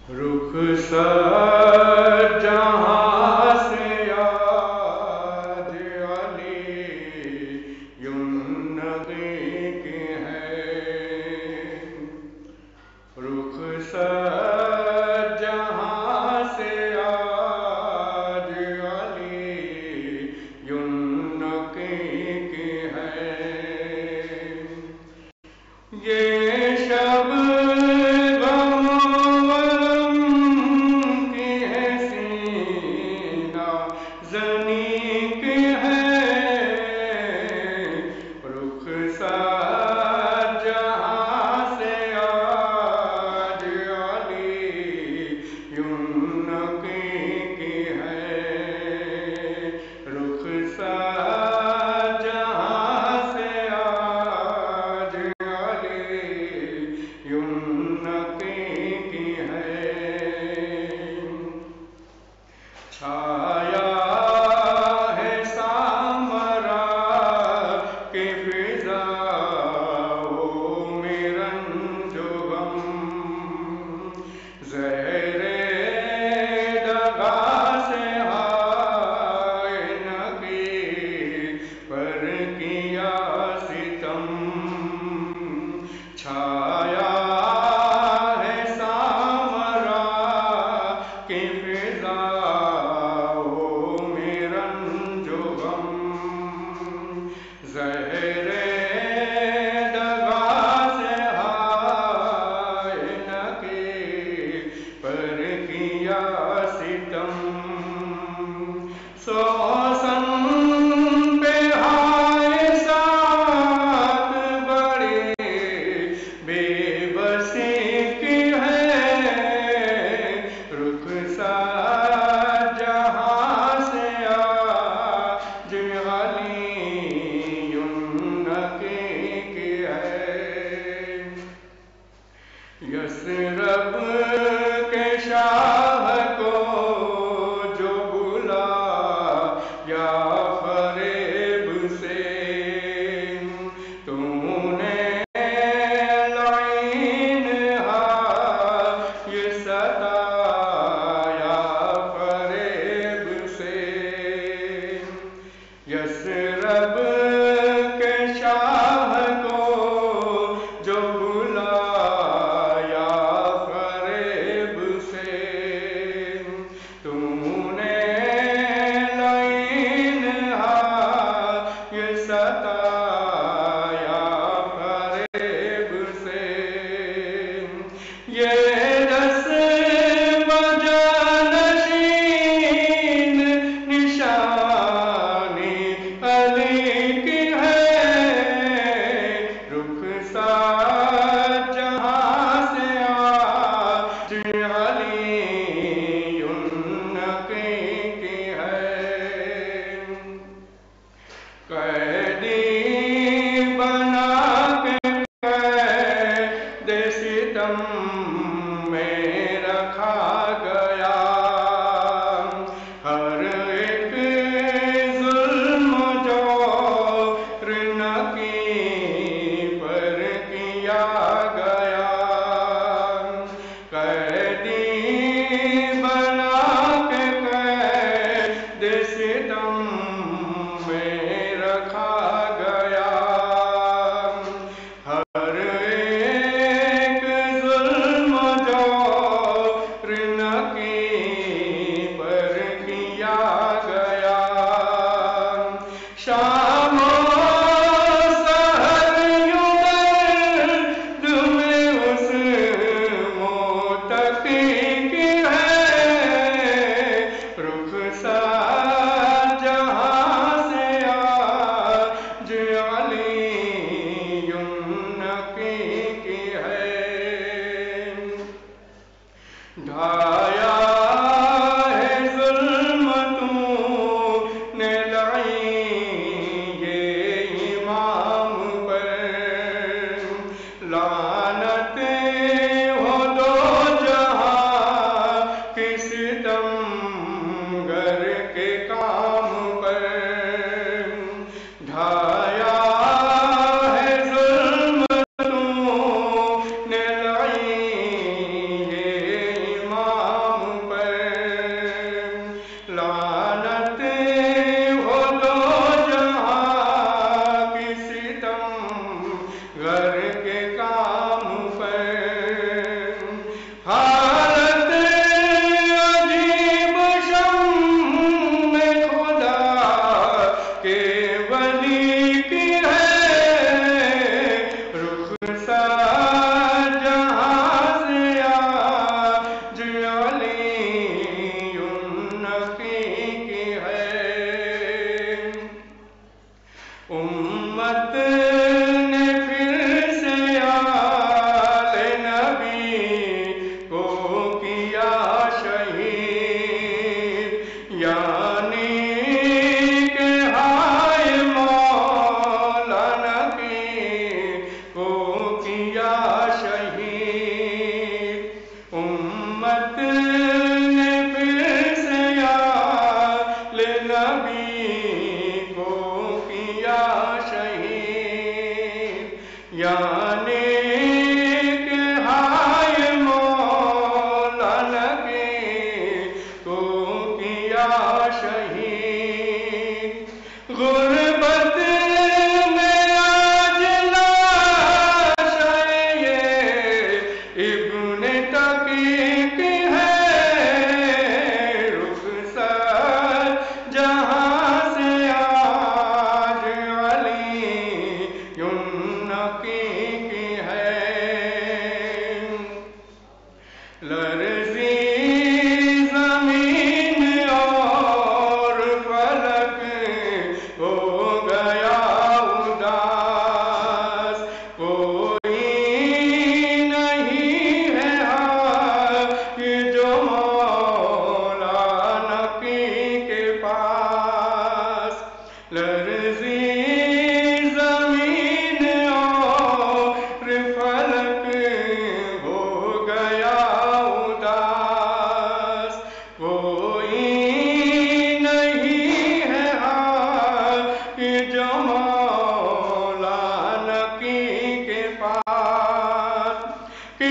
رخصت جہاں سے آج علی النبی کی ہے، رخصت جہاں سے آج علی النبی کی ہے۔ یہ شب غم و غم کی ہے، سینہ زنی کی ہے، رخصت جہاں سے آج علی النبی کی ہے، رخصت جہاں سے آج النبی کی ہے۔ چھایا ہے سامرا کی فضاؤں میں رنج و غم، زہر دغا سے ہائے نبی پر کیا ستم، چھایا ہے سامرا کی فضاؤں میں رنج و غم، زہر دغا سے ہائے نبی پر کیا ستم، سوسن پہ ہائے ساتھ بڑی بے بسی کی ہے، رخصت جہاں سے آج علی النبی کی ہے۔ یثرب کے شاہ کو جو بلایا فریب سے، تو نے لعین یہ ستایا فریب سے، یثرب کے شاہ کو جو بلایا فریب سے، تو نے لعین یہ ستایا فریب سے، یہ دس بجانشین نشانی علی کی ہے، رخصت جہاں سے آج علی النبی کی ہے۔ قیدی بنا کے قید ستم میں رکھا گیا، ہر ایک ظلم جور نکی پر کیا گیا، قیدی بنا کے قید ستم میں رکھا گیا، ہر ایک ظلم جور نکی پر کیا گیا، شام و سحر یوں درد میں اس متقی کی ہے، رخصت جہاں سے آج علی النبی کی ہے۔ ڈھایا ہے ظلمتوں نے لعین یہ امام پر، لعنت ہو دو جہاں کی ستمگر کے کام پر، ڈھایا ہے ظلمتوں نے لعین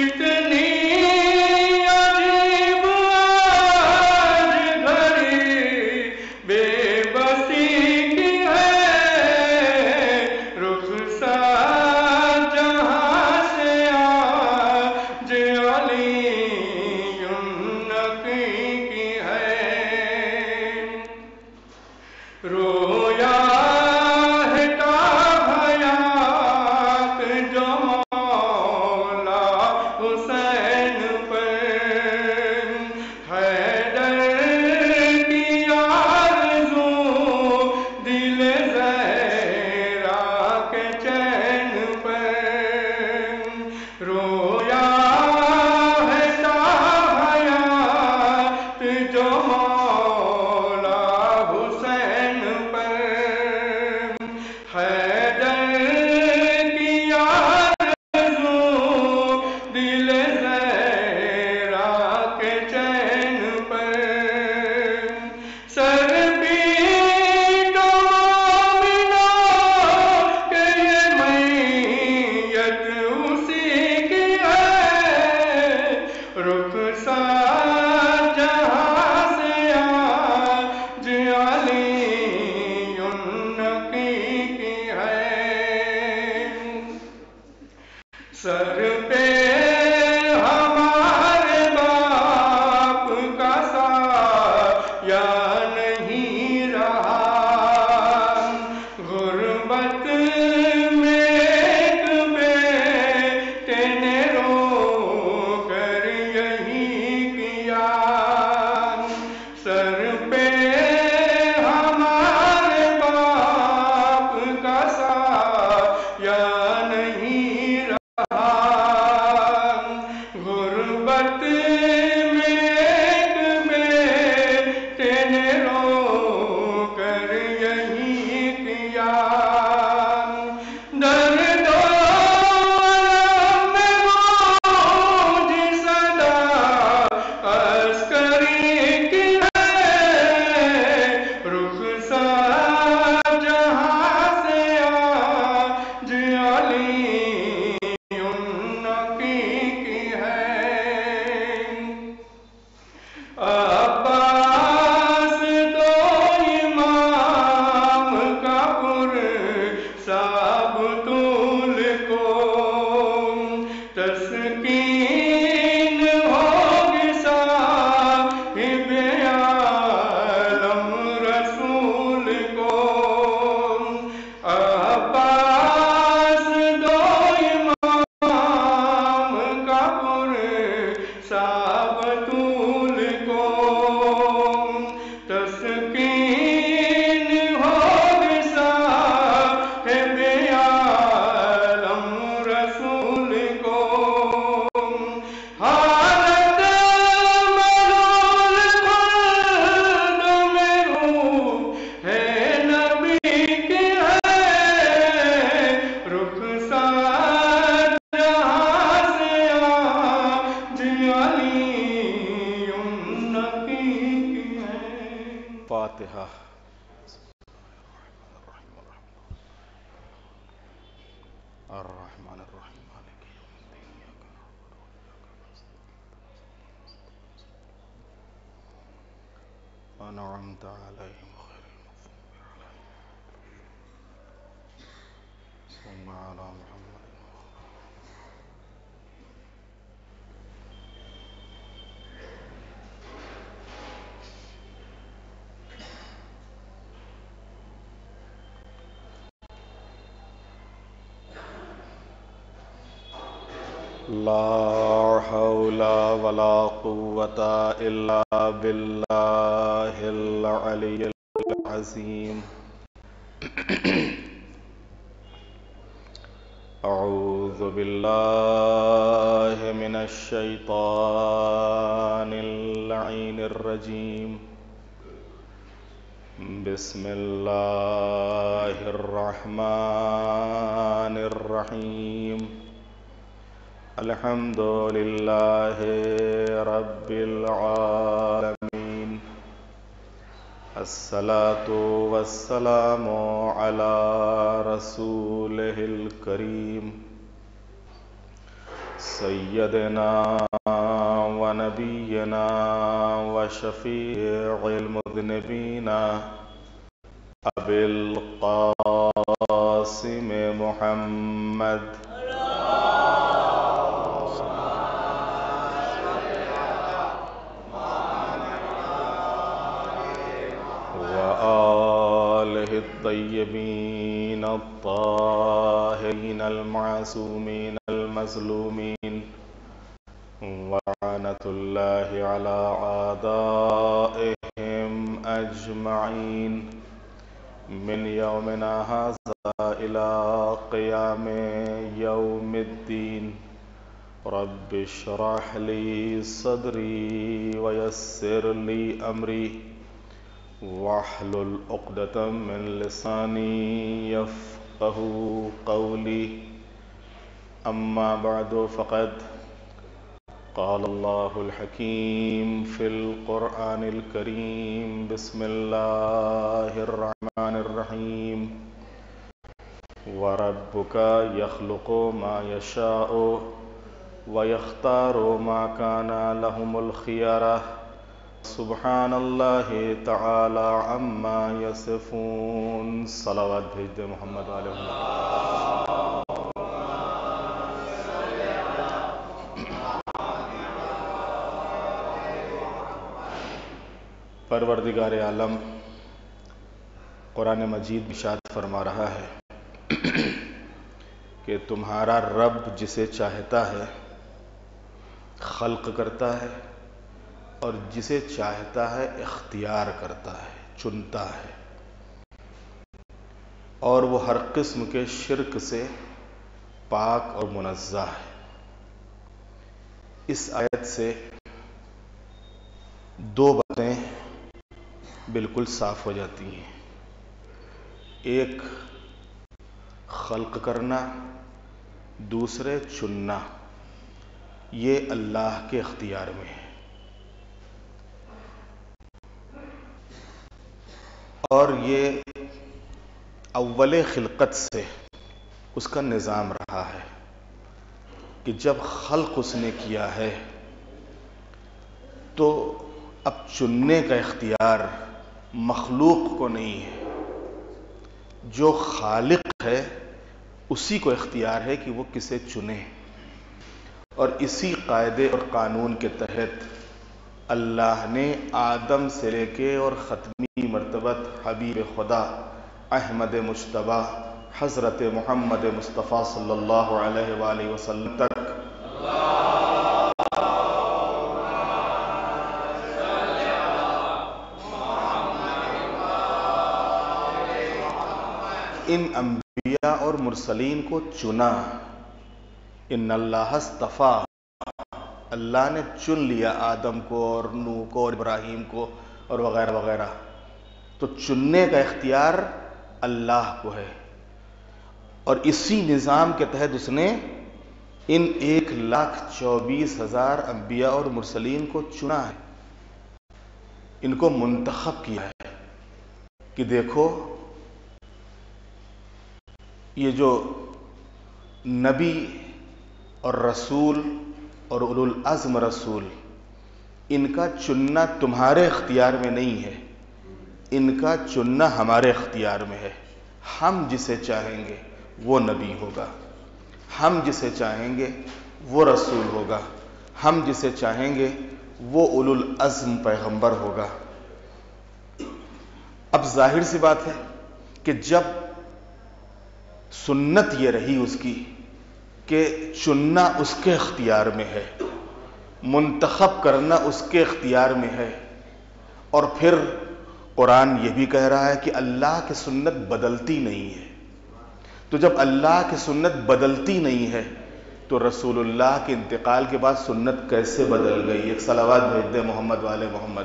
کتنی عجیب آج گھڑی بے بسی کی ہے، رخسار جہاں سے آج علی النقی کی ہے، رویا ہے تاب حیات جو مولا حسین پر، حیدر کی آرزو دل زہرا کے چین پر، رویا ہے تاب حیات جو مولا حسین پر، حیدر کی آرزو دل زہرا کے چین پر، سر پیٹو مومنو کہ یہ میت اسی کی ہے، رخسار جہاں سے آج علی النقی کی ہے، سر پہ ہمارے باپ کا سایہ نہیں رہا، غربت میں ایک بیٹے نے رو کر یہی کیا، سر پہ ہمارے باپ کا سایہ نہیں رہا، غربت میں ایک بیٹے نے رو کر یہی کیا، درد و الم میں گونج صدا عسکری کی ہے، رخسار جہاں سے آج علی النقی کی ہے، عباس تو امام کا پرساب طول کو تسکین ہوگی صاحب عالم رسول کو، عباس دو امام کا پرساب طول کو تسکین ہوگی صاحب عالم رسول کو، حالت ملول خلد میں روح ہے نبی کی ہے، رخسار جہاں سے آج علی النقی کی ہے۔ فاتحہ۔ الرحمن الرحیم مالک یوم الدین ایاک نعبد و ایاک نستعین انعمت علیہم غیر المغضوب علیہم صل علی محمد لا حول ولا قوة إلا بالله العلي العظيم أعوذ بالله من الشيطان اللعين الرجيم بسم الله الرحمن الرحيم الحمد لله رب العالمين الصلاة والسلام على رسوله الكريم سيدنا ونبينا وشفيع المذنبين أبي القاسم محمد وآله الطيبين الطاهرين المعصومين المظلومين ولعنة الله على أعدائهم أجمعين من يومنا هذا إلى قيام يوم الدين. رب اشرح لي صدري ويسر لي أمري واحلل عقدة من لساني يفقه قولي. أما بعد فقد قال الله الحكيم في القرآن الكريم. بسم الله الرحمن الرحيم. وربك يخلق ما يشاء ويختار ما كان لهم الخيرة. سبحان اللہ تعالی عما یصفون. صلوات بھیج دے محمد علیہ وسلم. پروردگار عالم قرآن مجید ارشاد فرما رہا ہے کہ تمہارا رب جسے چاہتا ہے خلق کرتا ہے اور جسے چاہتا ہے اختیار کرتا ہے، چنتا ہے، اور وہ ہر قسم کے شرک سے پاک اور منزہ ہے. اس آیت سے دو باتیں بالکل صاف ہو جاتی ہیں. ایک خلق کرنا، دوسرے چننا. یہ اللہ کے اختیار میں ہے، اور یہ اول خلقت سے اس کا نظام رہا ہے کہ جب خلق اس نے کیا ہے تو اب چننے کا اختیار مخلوق کو نہیں ہے. جو خالق ہے اسی کو اختیار ہے کہ وہ کسے چنے، اور اسی قاعدے اور قانون کے تحت اللہ نے آدم سے لے کے اور ختمی مرتبہ حبیب خدا احمد مجتبی حضرت محمد مصطفیٰ صلی اللہ علیہ وآلہ وسلم تک ان انبیاء اور مرسلین کو چنا. ان اللہ اصطفیٰ، اللہ نے چن لیا آدم کو اور نوح کو اور ابراہیم کو اور وغیرہ وغیرہ. تو چننے کا اختیار اللہ کو ہے، اور اسی نظام کے تحت اس نے ان 1,24,000 انبیاء اور مرسلین کو چنا ہے، ان کو منتخب کیا ہے کہ دیکھو یہ جو نبی اور رسول اور اولو العزم رسول، ان کا چننا تمہارے اختیار میں نہیں ہے، ان کا چننا ہمارے اختیار میں ہے. ہم جسے چاہیں گے وہ نبی ہوگا، ہم جسے چاہیں گے وہ رسول ہوگا، ہم جسے چاہیں گے وہ اولو العزم پیغمبر ہوگا. اب ظاہر سی بات ہے کہ جب سنت یہ رہی اس کی کہ چننا اس کے اختیار میں ہے، منتخب کرنا اس کے اختیار میں ہے، اور پھر قرآن یہ بھی کہہ رہا ہے کہ اللہ کی سنت بدلتی نہیں ہے. تو جب اللہ کی سنت بدلتی نہیں ہے تو رسول اللہ کے انتقال کے بعد سنت کیسے بدل گئی؟ ایک صلوات بھیج دے محمد والے محمد.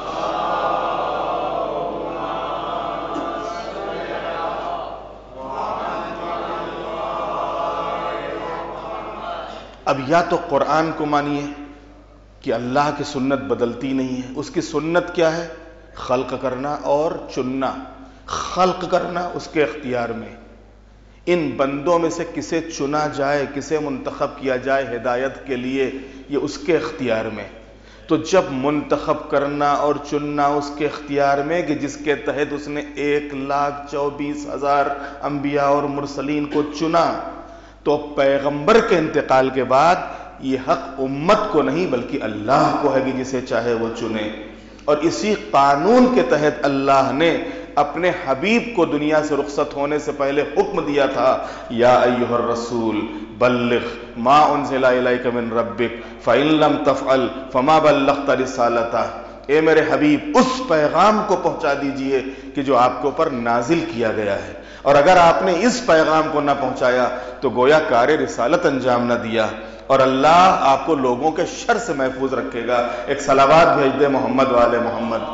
اب یا تو قرآن کو مانیے کہ اللہ کی سنت بدلتی نہیں ہے، اس کی سنت کیا ہے؟ خلق کرنا اور چننا. خلق کرنا اس کے اختیار میں، ان بندوں میں سے کسے چنا جائے، کسے منتخب کیا جائے ہدایت کے لیے، یہ اس کے اختیار میں۔ تو جب منتخب کرنا اور چننا اس کے اختیار میں کہ جس کے تحت اس نے 1,24,000 انبیاء اور مرسلین کو چنا، تو پیغمبر کے انتقال کے بعد یہ حق امت کو نہیں بلکہ اللہ کو ہے کہ جسے چاہے وہ چنے۔ اور اسی قانون کے تحت اللہ نے اپنے حبیب کو دنیا سے رخصت ہونے سے پہلے حکم دیا تھا، یا ایھا الرسول بلغ ما انزل الیک من ربک فإن لم تفعل فما بلغت رسالتہ، اے میرے حبیب اس پیغام کو پہنچا دیجئے کہ جو آپ کے اوپر نازل کیا گیا ہے، اور اگر آپ نے اس پیغام کو نہ پہنچایا تو گویا کار رسالت انجام نہ دیا، اور اللہ آپ کو لوگوں کے شر سے محفوظ رکھے گا۔ ایک صلوات بھیج دے محمد والے محمد۔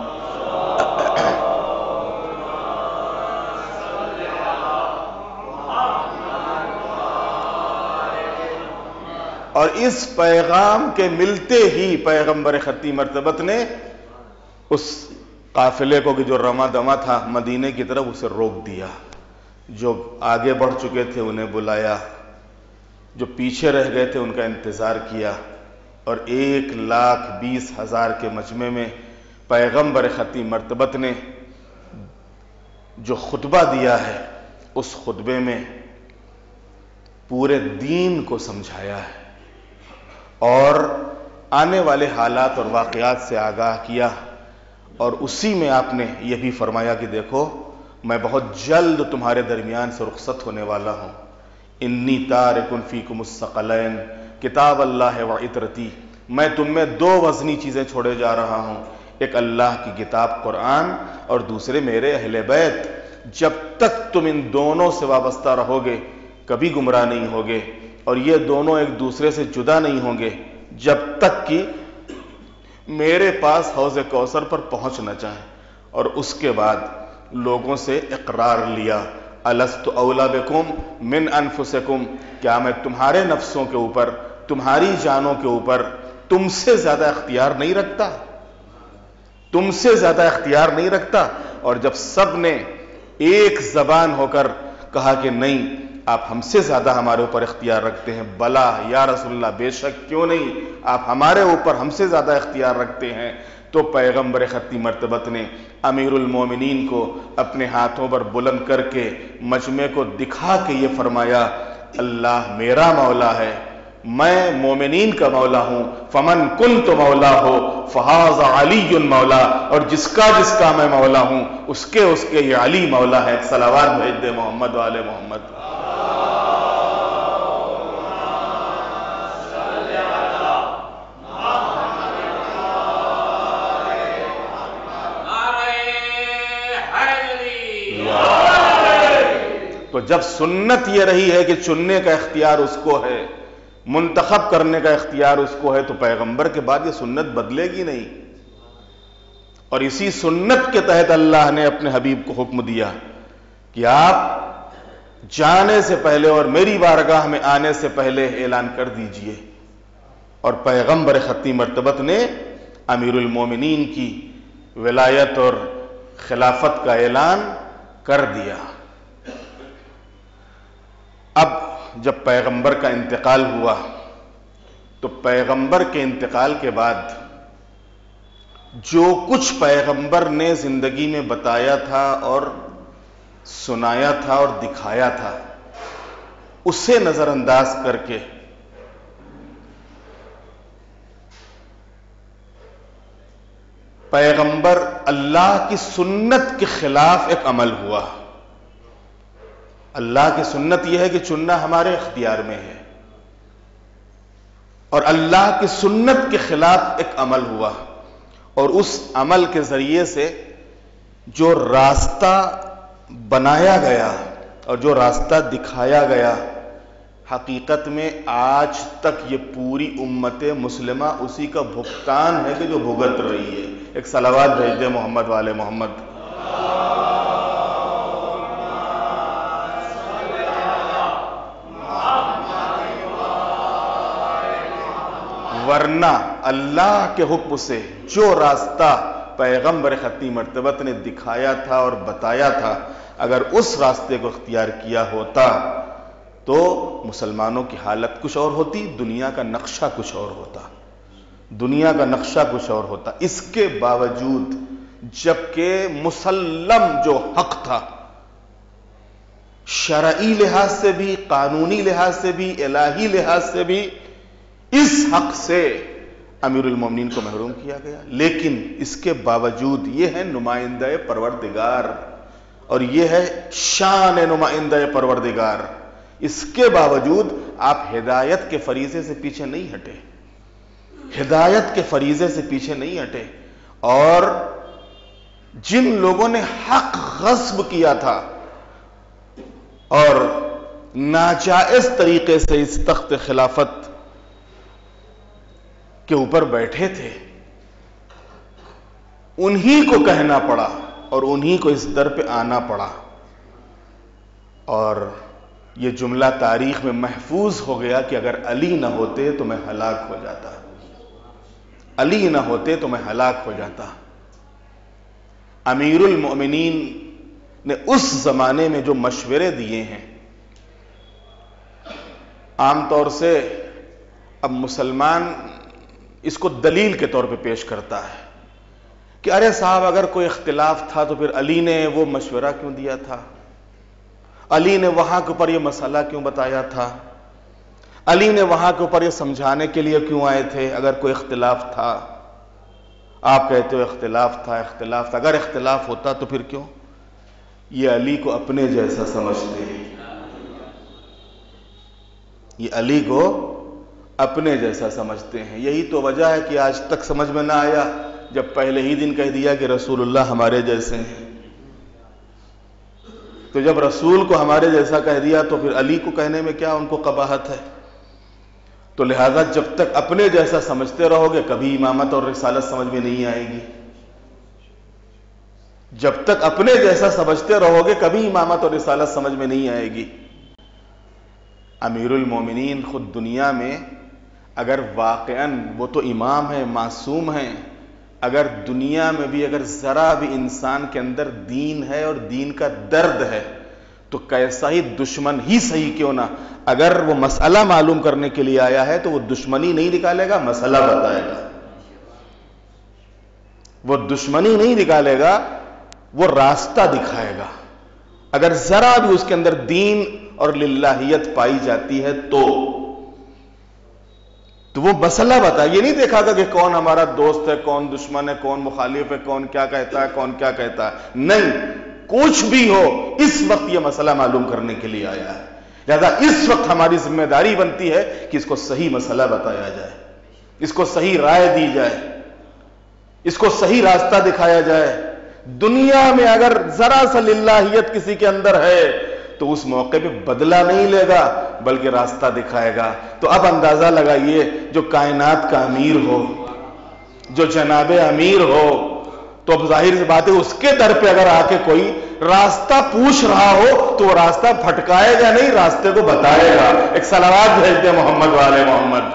اور اس پیغام کے ملتے ہی پیغمبر خطی مرتبت نے اس قافلے کو کہ جو رواں دواں تھا مدینے کی طرف، اسے روک دیا۔ جو آگے بڑھ چکے تھے انہیں بلایا، جو پیچھے رہ گئے تھے ان کا انتظار کیا، اور 1,20,000 کے مجمع میں پیغمبر خطی مرتبت نے جو خطبہ دیا ہے اس خطبے میں پورے دین کو سمجھایا ہے اور آنے والے حالات اور واقعات سے آگاہ کیا، اور اسی میں آپ نے یہ بھی فرمایا کہ دیکھو میں بہت جلد تمہارے درمیان سے رخصت ہونے والا ہوں، انی تارک فیکم الثقلین کتاب اللہ و عطرتی، میں تم میں 2 وزنی چیزیں چھوڑے جا رہا ہوں، ایک اللہ کی کتاب قرآن اور دوسرے میرے اہل بیت۔ جب تک تم ان دونوں سے وابستہ رہو گے کبھی گمراہ نہیں ہوگے، اور یہ دونوں ایک دوسرے سے جدا نہیں ہوں گے جب تک کہ میرے پاس حوض کوثر پر پہنچ نہ جائیں۔ اور اس کے بعد لوگوں سے اقرار لیا، الست اولا بکم من انفسکم، کیا میں تمہارے نفسوں کے اوپر، تمہاری جانوں کے اوپر تم سے زیادہ اختیار نہیں رکھتا؟ تم سے زیادہ اختیار نہیں رکھتا؟ اور جب سب نے ایک زبان ہو کر کہا کہ نہیں، آپ ہم سے زیادہ ہمارے اوپر اختیار رکھتے ہیں، بلا یا رسول اللہ، بے شک کیوں نہیں، آپ ہمارے اوپر ہم سے زیادہ اختیار رکھتے ہیں، تو پیغمبر خطی مرتبت نے امیر المومنین کو اپنے ہاتھوں پر بلند کر کے مجمع کو دکھا کے یہ فرمایا، اللہ میرا مولا ہے، میں مومنین کا مولا ہوں، فمن کنت مولا ہو فہذا علی مولا، اور جس کا میں مولا ہوں اس کے یہ علی مولا ہے۔ صلوات بھیج دے محمد والے محمد۔ تو جب سنت یہ رہی ہے کہ چننے کا اختیار اس کو ہے، منتخب کرنے کا اختیار اس کو ہے، تو پیغمبر کے بعد یہ سنت بدلے گی نہیں۔ اور اسی سنت کے تحت اللہ نے اپنے حبیب کو حکم دیا کہ آپ جانے سے پہلے اور میری بارگاہ میں آنے سے پہلے اعلان کر دیجئے، اور پیغمبر خطی مرتبت نے امیر المومنین کی ولایت اور خلافت کا اعلان کر دیا۔ اب جب پیغمبر کا انتقال ہوا تو پیغمبر کے انتقال کے بعد جو کچھ پیغمبر نے زندگی میں بتایا تھا اور سنایا تھا اور دکھایا تھا، اسے نظر انداز کر کے پیغمبر اللہ کی سنت کے خلاف ایک عمل ہوا۔ اللہ کی سنت یہ ہے کہ چننا ہمارے اختیار میں ہے، اور اللہ کی سنت کے خلاف ایک عمل ہوا، اور اس عمل کے ذریعے سے جو راستہ بنایا گیا اور جو راستہ دکھایا گیا، حقیقت میں آج تک یہ پوری امت مسلمہ اسی کا بھگتان ہے کہ جو بھگت رہی ہے۔ ایک صلوات بھیج دے محمد والے محمد۔ ورنہ اللہ کے حکم سے جو راستہ پیغمبر خطی مرتبت نے دکھایا تھا اور بتایا تھا، اگر اس راستے کو اختیار کیا ہوتا تو مسلمانوں کی حالت کچھ اور ہوتی، دنیا کا نقشہ کچھ اور ہوتا، دنیا کا نقشہ کچھ اور ہوتا۔ اس کے باوجود جبکہ مسلم جو حق تھا، شرعی لحاظ سے بھی، قانونی لحاظ سے بھی، الہی لحاظ سے بھی، اس حق سے امیر المومنین کو محروم کیا گیا، لیکن اس کے باوجود یہ ہے نمائندہ پروردگار اور یہ ہے شان نمائندہ پروردگار، اس کے باوجود آپ ہدایت کے فریضے سے پیچھے نہیں ہٹے، ہدایت کے فریضے سے پیچھے نہیں ہٹے، اور جن لوگوں نے حق غصب کیا تھا اور ناجائز طریقے سے اس تخت خلافت کے اوپر بیٹھے تھے، انہی کو کہنا پڑا اور انہی کو اس در پہ آنا پڑا، اور یہ جملہ تاریخ میں محفوظ ہو گیا کہ اگر علی نہ ہوتے تو میں ہلاک ہو جاتا، علی نہ ہوتے تو میں ہلاک ہو جاتا۔ امیر المؤمنین نے اس زمانے میں جو مشورے دیے ہیں، عام طور سے اب مسلمان اس کو دلیل کے طور پہ پیش کرتا ہے کہ ارے صاحب اگر کوئی اختلاف تھا تو پھر علی نے وہ مشورہ کیوں دیا تھا، علی نے وہاں کے اوپر یہ مسئلہ کیوں بتایا تھا، علی نے وہاں کے اوپر یہ سمجھانے کے لیے کیوں آئے تھے اگر کوئی اختلاف تھا۔ آپ کہتے ہو اختلاف تھا، اختلاف تھا، اگر اختلاف ہوتا تو پھر کیوں؟ یہ علی کو اپنے جیسا سمجھتے ہیں، یہ علی کو اپنے جیسا سمجھتے ہیں۔ یہی تو وجہ ہے کہ آج تک سمجھ میں نہ آیا جب پہلے ہی دن کہہ دیا کہ رسول اللہ ہمارے جیسے ہیں، تو جب رسول کو ہمارے جیسا کہہ دیا تو پھر علی کو کہنے میں کیا ان کو قباحت ہے؟ تو لہذا جب تک اپنے جیسا سمجھتے رہو گے کبھی امامت اور رسالت سمجھ میں نہیں آئے گی، جب تک اپنے جیسا سمجھتے رہو گے کبھی امامت اور رسالت سمجھ میں نہیں آئے گی۔ امیر المومنین خود دنیا میں اگر واقعاً وہ تو امام ہیں، معصوم ہیں، اگر دنیا میں بھی اگر ذرا بھی انسان کے اندر دین ہے اور دین کا درد ہے تو کیسا ہی دشمن ہی صحیح کیوں نہ، اگر وہ مسئلہ معلوم کرنے کے لیے آیا ہے تو وہ دشمنی نہیں نکالے گا، مسئلہ بتائے گا، وہ دشمنی نہیں نکالے گا، وہ راستہ دکھائے گا۔ اگر ذرا بھی اس کے اندر دین اور للہیت پائی جاتی ہے تو وہ مسئلہ بتا، یہ نہیں دیکھا گا کہ کون ہمارا دوست ہے، کون دشمن ہے، کون مخالف ہے، کون کیا کہتا ہے، کون کیا کہتا ہے، نہیں، کچھ بھی ہو اس وقت یہ مسئلہ معلوم کرنے کے لیے آیا ہے، لہذا اس وقت ہماری ذمہ داری بنتی ہے کہ اس کو صحیح مسئلہ بتایا جائے، اس کو صحیح رائے دی جائے، اس کو صحیح راستہ دکھایا جائے۔ دنیا میں اگر ذرا سا للہیت کسی کے اندر ہے تو اس موقع پہ بدلہ نہیں لے گا بلکہ راستہ دکھائے گا۔ تو اب اندازہ لگائیے جو کائنات کا امیر ہو، جو جناب امیر ہو، تو اب ظاہر سی بات ہے اس کے در پہ اگر آ کے کوئی راستہ پوچھ رہا ہو تو وہ راستہ پھٹکائے گا نہیں، راستے کو بتائے گا۔ ایک صلوات بھیج دیں محمد والے محمد۔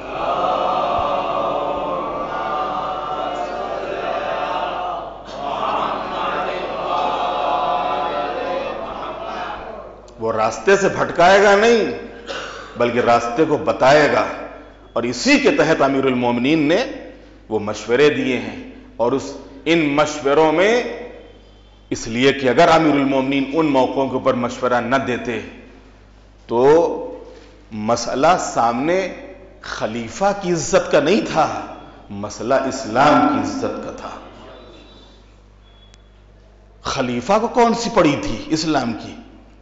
وہ راستے سے بھٹکائے گا نہیں بلکہ راستے کو بتائے گا، اور اسی کے تحت امیر المومنین نے وہ مشورے دیے ہیں، اور ان مشوروں میں اس لیے کہ اگر امیر المومنین ان موقعوں کے اوپر مشورہ نہ دیتے تو مسئلہ سامنے خلیفہ کی عزت کا نہیں تھا، مسئلہ اسلام کی عزت کا تھا۔ خلیفہ کو کون سی پڑی تھی؟ اسلام کی،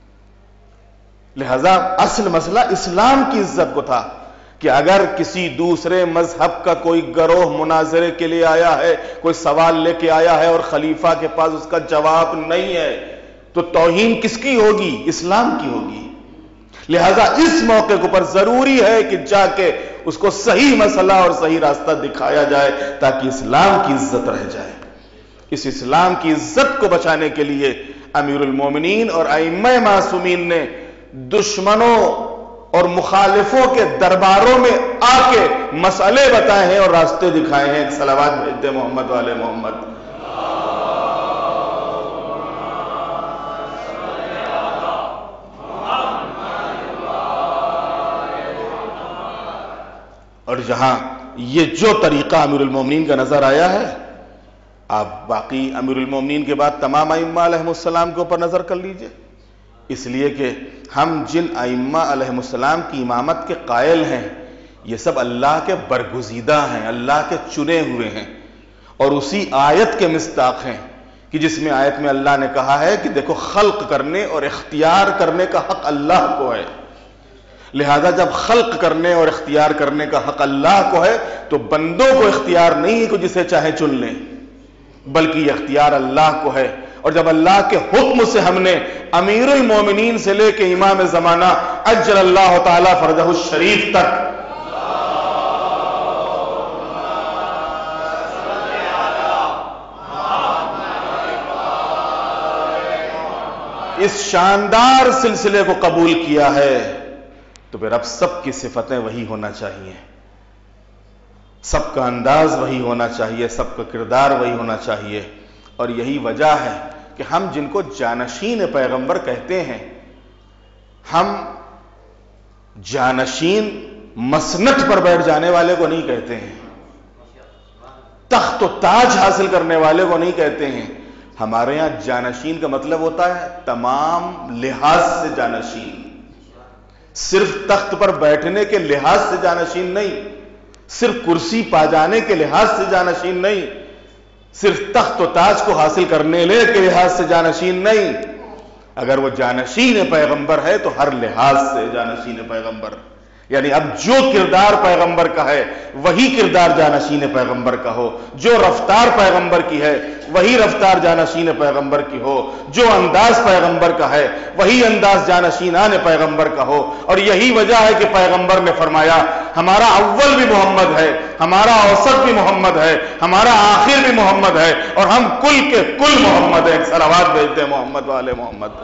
لہذا اصل مسئلہ اسلام کی عزت کو تھا کہ اگر کسی دوسرے مذہب کا کوئی گروہ مناظرے کے لیے آیا ہے، کوئی سوال لے کے آیا ہے اور خلیفہ کے پاس اس کا جواب نہیں ہے تو توہین کس کی ہوگی؟ اسلام کی ہوگی۔ لہذا اس موقع کے اوپر ضروری ہے کہ جا کے اس کو صحیح مسئلہ اور صحیح راستہ دکھایا جائے تاکہ اسلام کی عزت رہ جائے۔ اس اسلام کی عزت کو بچانے کے لیے امیر المومنین اور ائمہ معصومین نے دشمنوں اور مخالفوں کے درباروں میں آ کے مسئلے بتائے ہیں اور راستے دکھائے ہیں۔ ایک صلوات بھیج دے محمد والے محمد۔ اور جہاں یہ جو طریقہ امیر المومنین کا نظر آیا ہے، آپ باقی امیر المومنین کے بعد تمام ائمہ علیہ السلام کے اوپر نظر کر لیجئے، اس لیے کہ ہم جن ائمہ علیہ السلام کی امامت کے قائل ہیں یہ سب اللہ کے برگزیدہ ہیں، اللہ کے چنے ہوئے ہیں، اور اسی آیت کے مصداق ہیں کہ جس میں آیت میں اللہ نے کہا ہے کہ دیکھو خلق کرنے اور اختیار کرنے کا حق اللہ کو ہے، لہذا جب خلق کرنے اور اختیار کرنے کا حق اللہ کو ہے تو بندوں کو اختیار نہیں ہے کہ جسے چاہے چن لیں، بلکہ یہ اختیار اللہ کو ہے۔ اور جب اللہ کے حکم سے ہم نے امیر المومنین سے لے کے امام زمانہ اجل اللہ تعالی فرجہ الشریف تک اس شاندار سلسلے کو قبول کیا ہے تو پھر اب سب کی صفتیں وہی ہونا چاہیے، سب کا انداز وہی ہونا چاہیے، سب کا کردار وہی ہونا چاہیے۔ اور یہی وجہ ہے کہ ہم جن کو جانشین پیغمبر کہتے ہیں، ہم جانشین مسند پر بیٹھ جانے والے کو نہیں کہتے ہیں، تخت و تاج حاصل کرنے والے کو نہیں کہتے ہیں۔ ہمارے یہاں جانشین کا مطلب ہوتا ہے تمام لحاظ سے جانشین، صرف تخت پر بیٹھنے کے لحاظ سے جانشین نہیں، صرف کرسی پا جانے کے لحاظ سے جانشین نہیں، صرف تخت و تاج کو حاصل کرنے کے لحاظ سے جانشین نہیں۔ اگر وہ جانشین پیغمبر ہے تو ہر لحاظ سے جانشین پیغمبر، یعنی اب جو کردار پیغمبر کا ہے وہی کردار جانشین پیغمبر کا ہو، جو رفتار پیغمبر کی ہے وہی رفتار جانشین پیغمبر کی ہو، جو انداز پیغمبر کا ہے وہی انداز جانشینان پیغمبر کا ہو۔ اور یہی وجہ ہے کہ پیغمبر نے فرمایا ہمارا اول بھی محمد ہے، ہمارا اوسط بھی محمد ہے، ہمارا آخر بھی محمد ہے، اور ہم کل کے کل محمد ہیں۔ صلوات بھیجتے ہیں محمد والے محمد۔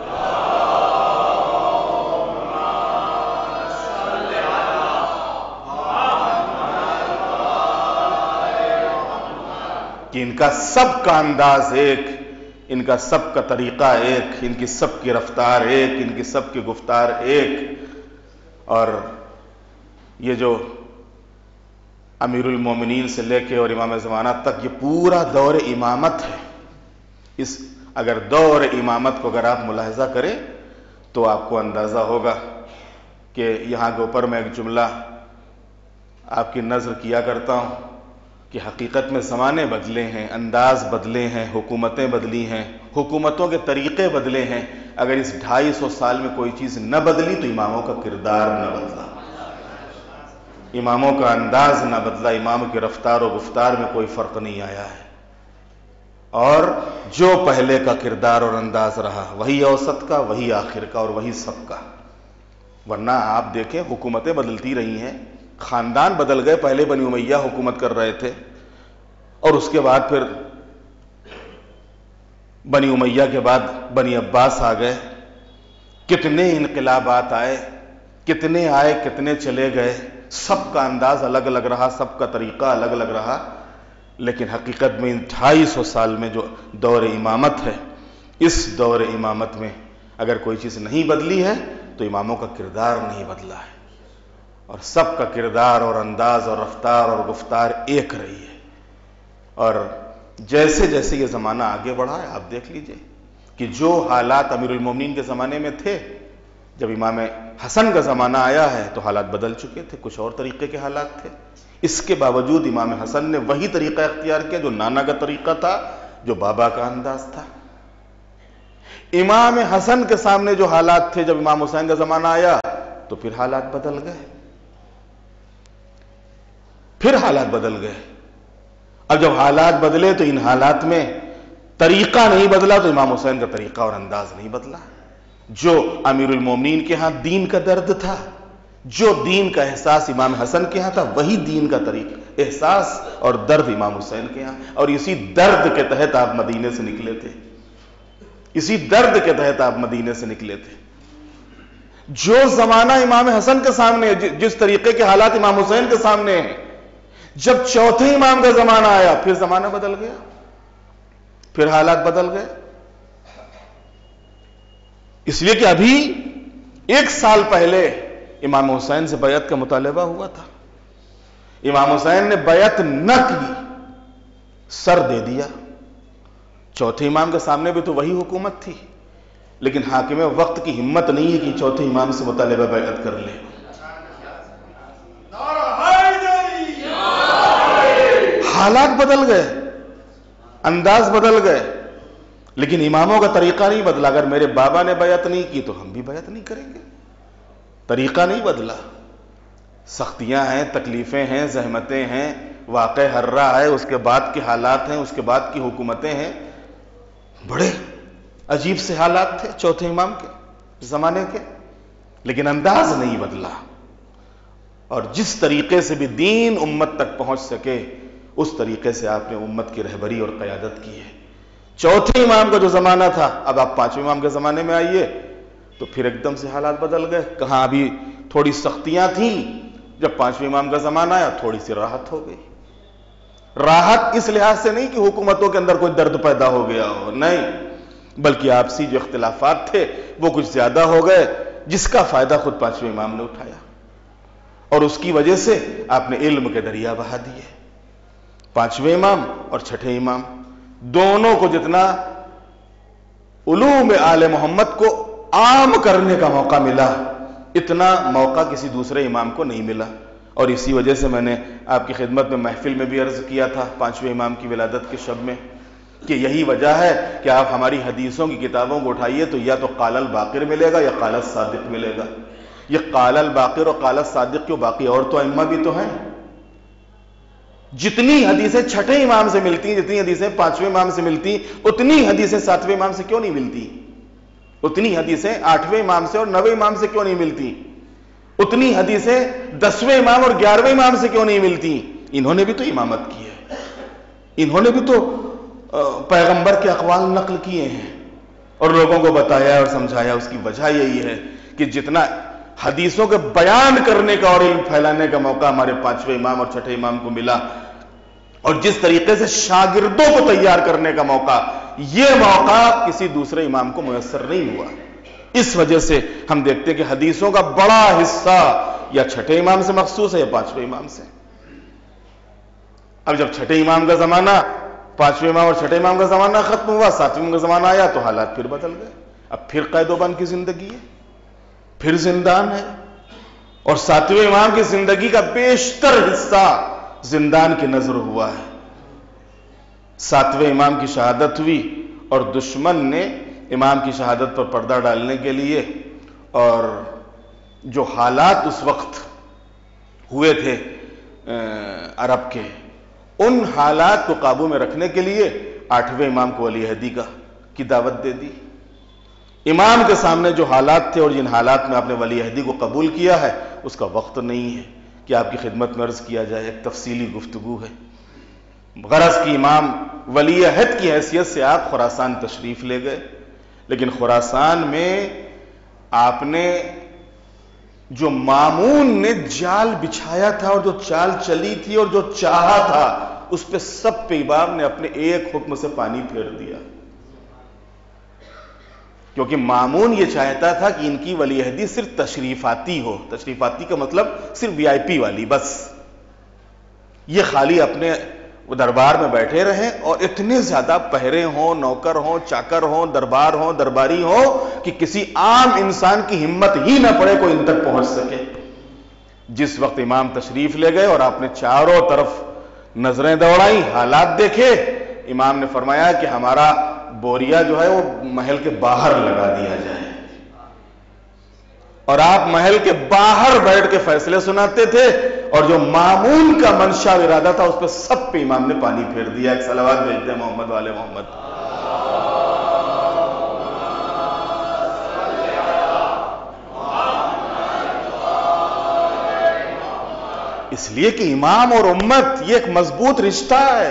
کہ ان کا سب کا انداز ایک، ان کا سب کا طریقہ ایک، ان کی سب کی رفتار ایک، ان کی سب کی گفتار ایک۔ اور یہ جو امیر المومنین سے لے کے اور امام زمانہ تک یہ پورا دور امامت ہے، اس اگر دور امامت کو اگر آپ ملاحظہ کریں تو آپ کو اندازہ ہوگا کہ یہاں کے اوپر میں ایک جملہ آپ کی نظر کیا کرتا ہوں کہ حقیقت میں زمانے بدلے ہیں، انداز بدلے ہیں، حکومتیں بدلی ہیں، حکومتوں کے طریقے بدلے ہیں، اگر اس 250 سال میں کوئی چیز نہ بدلی تو اماموں کا کردار نہ بدلا، اماموں کا انداز نہ بدلا، اماموں کی رفتار و گفتار میں کوئی فرق نہیں آیا ہے۔ اور جو پہلے کا کردار اور انداز رہا وہی اوسط کا، وہی آخر کا، اور وہی سب کا۔ ورنہ آپ دیکھیں حکومتیں بدلتی رہی ہیں، خاندان بدل گئے، پہلے بنی امیہ حکومت کر رہے تھے اور اس کے بعد پھر بنی امیہ کے بعد بنی عباس آ گئے، کتنے انقلابات آئے، کتنے آئے کتنے چلے گئے، سب کا انداز الگ الگ رہا، سب کا طریقہ الگ الگ رہا، لیکن حقیقت میں ان 250 سال میں جو دور امامت ہے، اس دور امامت میں اگر کوئی چیز نہیں بدلی ہے تو اماموں کا کردار نہیں بدلا ہے، اور سب کا کردار اور انداز اور رفتار اور گفتار ایک رہی ہے۔ اور جیسے جیسے یہ زمانہ آگے بڑھا ہے آپ دیکھ لیجئے کہ جو حالات امیر المومنین کے زمانے میں تھے، جب امام حسن کا زمانہ آیا ہے تو حالات بدل چکے تھے، کچھ اور طریقے کے حالات تھے۔ اس کے باوجود امام حسن نے وہی طریقہ اختیار کیا جو نانا کا طریقہ تھا، جو بابا کا انداز تھا۔ امام حسن کے سامنے جو حالات تھے جب امام حسین کا زمانہ آیا تو پھر حالات بدل گئے، پھر حالات بدل گئے۔ اب جب حالات بدلے تو ان حالات میں طریقہ نہیں بدلا تو امام حسین کا طریقہ اور انداز نہیں بدلا۔ جو امیر المومنین کے ہاں دین کا درد تھا، جو دین کا احساس امام حسن کے ہاں تھا، وہی دین کا طریقہ احساس اور درد امام حسین کے ہاں، اور اسی درد کے تحت آپ مدینے سے نکلے تھے، اسی درد کے تحت آپ مدینے سے نکلے تھے۔ جو زمانہ امام حسن کے سامنے، جس طریقے کے حالات امام حسین کے سامنے ہیں، جب چوتھے امام کا زمانہ آیا پھر زمانہ بدل گیا، پھر حالات بدل گئے۔ اس لیے کہ ابھی 1 سال پہلے امام حسین سے بیعت کا مطالبہ ہوا تھا، امام حسین نے بیعت نہ کی، سر دے دیا۔ چوتھے امام کے سامنے بھی تو وہی حکومت تھی، لیکن حاکم وقت کی ہمت نہیں ہے کہ چوتھے امام سے مطالبہ بیعت کر لے۔ حالات بدل گئے، انداز بدل گئے، لیکن اماموں کا طریقہ نہیں بدلا۔ اگر میرے بابا نے بیعت نہیں کی تو ہم بھی بیعت نہیں کریں گے، طریقہ نہیں بدلا۔ سختیاں ہیں، تکلیفیں ہیں، زحمتیں ہیں، واقع حرہ ہے، اس کے بعد کے حالات ہیں، اس کے بعد کی حکومتیں ہیں، بڑے عجیب سے حالات تھے چوتھے امام کے زمانے کے، لیکن انداز نہیں بدلا۔ اور جس طریقے سے بھی دین امت تک پہنچ سکے اس طریقے سے آپ نے امت کی رہبری اور قیادت کی ہے۔ چوتھے امام کا جو زمانہ تھا، اب آپ پانچویں امام کے زمانے میں آئیے تو پھر ایک دم سے حالات بدل گئے۔ کہاں ابھی تھوڑی سختیاں تھیں، جب پانچویں امام کا زمانہ آیا تھوڑی سی راحت ہو گئی۔ راحت اس لحاظ سے نہیں کہ حکومتوں کے اندر کوئی درد پیدا ہو گیا ہو، نہیں، بلکہ آپسی جو اختلافات تھے وہ کچھ زیادہ ہو گئے، جس کا فائدہ خود پانچویں امام نے اٹھایا، اور اس کی وجہ سے آپ نے علم کے دریا بہا دیے۔ پانچویں امام اور چھٹے امام دونوں کو جتنا علوم آل محمد کو عام کرنے کا موقع ملا، اتنا موقع کسی دوسرے امام کو نہیں ملا۔ اور اسی وجہ سے میں نے آپ کی خدمت میں محفل میں بھی عرض کیا تھا پانچویں امام کی ولادت کے شب میں کہ یہی وجہ ہے کہ آپ ہماری حدیثوں کی کتابوں کو اٹھائیے تو یا تو قال الباقر ملے گا یا قال الصادق ملے گا۔ یہ قال الباقر اور قال الصادق کیوں، باقی اور تو ائمہ بھی تو ہیں۔ جتنی حدیثیں چھٹے امام سے ملتی ہیں، جتنی حدیثیں پانچویں امام سے ملتی، اتنی حدیثیں ساتویں امام سے کیوں نہیں ملتی؟ اتنی حدیثیں آٹھویں امام سے اور نویں امام سے کیوں نہیں ملتی؟ اتنی حدیثیں 10ویں امام اور 11ویں امام سے کیوں نہیں ملتی؟ انہوں نے بھی تو امامت کی ہے، انہوں نے بھی تو پیغمبر کے اقوال نقل کیے ہیں اور لوگوں کو بتایا اور سمجھایا۔ اس کی وجہ یہی ہے کہ جتنا حدیثوں کے بیان کرنے کا اور علم پھیلانے کا موقع ہمارے پانچویں امام اور چھٹے امام کو ملا، اور جس طریقے سے شاگردوں کو تیار کرنے کا موقع، یہ موقع کسی دوسرے امام کو میسر نہیں ہوا۔ اس وجہ سے ہم دیکھتے ہیں کہ حدیثوں کا بڑا حصہ یا چھٹے امام سے مخصوص ہے یا پانچویں امام سے۔ اب جب چھٹے امام کا زمانہ، پانچویں امام اور چھٹے امام کا زمانہ ختم ہوا، ساتویں کا زمانہ آیا تو حالات پھر بدل گئے۔ اب پھر قید و بند کی زندگی ہے، پھر زندان ہے، اور ساتویں امام کی زندگی کا بیشتر حصہ زندان کی نظر ہوا ہے۔ ساتویں امام کی شہادت ہوئی اور دشمن نے امام کی شہادت پر پردہ ڈالنے کے لیے اور جو حالات اس وقت ہوئے تھے عرب کے، ان حالات کو قابو میں رکھنے کے لیے آٹھویں امام کو ولی عہدی کی دعوت دے دی۔ امام کے سامنے جو حالات تھے اور جن حالات میں آپ نے ولی عہدی کو قبول کیا ہے، اس کا وقت نہیں ہے کہ آپ کی خدمت میں عرض کیا جائے، ایک تفصیلی گفتگو ہے۔ غرض کی امام ولی عہد کی حیثیت سے آپ خراسان تشریف لے گئے، لیکن خراسان میں آپ نے جو مامون نے جال بچھایا تھا اور جو چال چلی تھی اور جو چاہا تھا، اس پہ سب پہ امام نے اپنے ایک حکم سے پانی پھیر دیا، کیونکہ مامون یہ چاہتا تھا کہ ان کی ولی عہدی صرف تشریفاتی ہو۔ تشریفاتی کا مطلب صرف وی آئی پی والی، بس یہ خالی اپنے دربار میں بیٹھے رہیں اور اتنے زیادہ پہرے ہوں، نوکر ہوں، چاکر ہوں، دربار ہوں، درباری ہوں کہ کسی عام انسان کی ہمت ہی نہ پڑے کوئی ان تک پہنچ سکے۔ جس وقت امام تشریف لے گئے اور آپ نے چاروں طرف نظریں دوڑائیں، حالات دیکھے، امام نے فرمایا کہ ہمارا بوریا جو ہے وہ محل کے باہر لگا دیا جائے، اور آپ محل کے باہر بیٹھ کے فیصلے سناتے تھے، اور جو مامون کا منشا و ارادہ تھا اس پہ سب پہ امام نے پانی پھیر دیا۔ ایک صلوات بھیج دیں محمد والے محمد۔ اس لیے کہ امام اور امت یہ ایک مضبوط رشتہ ہے،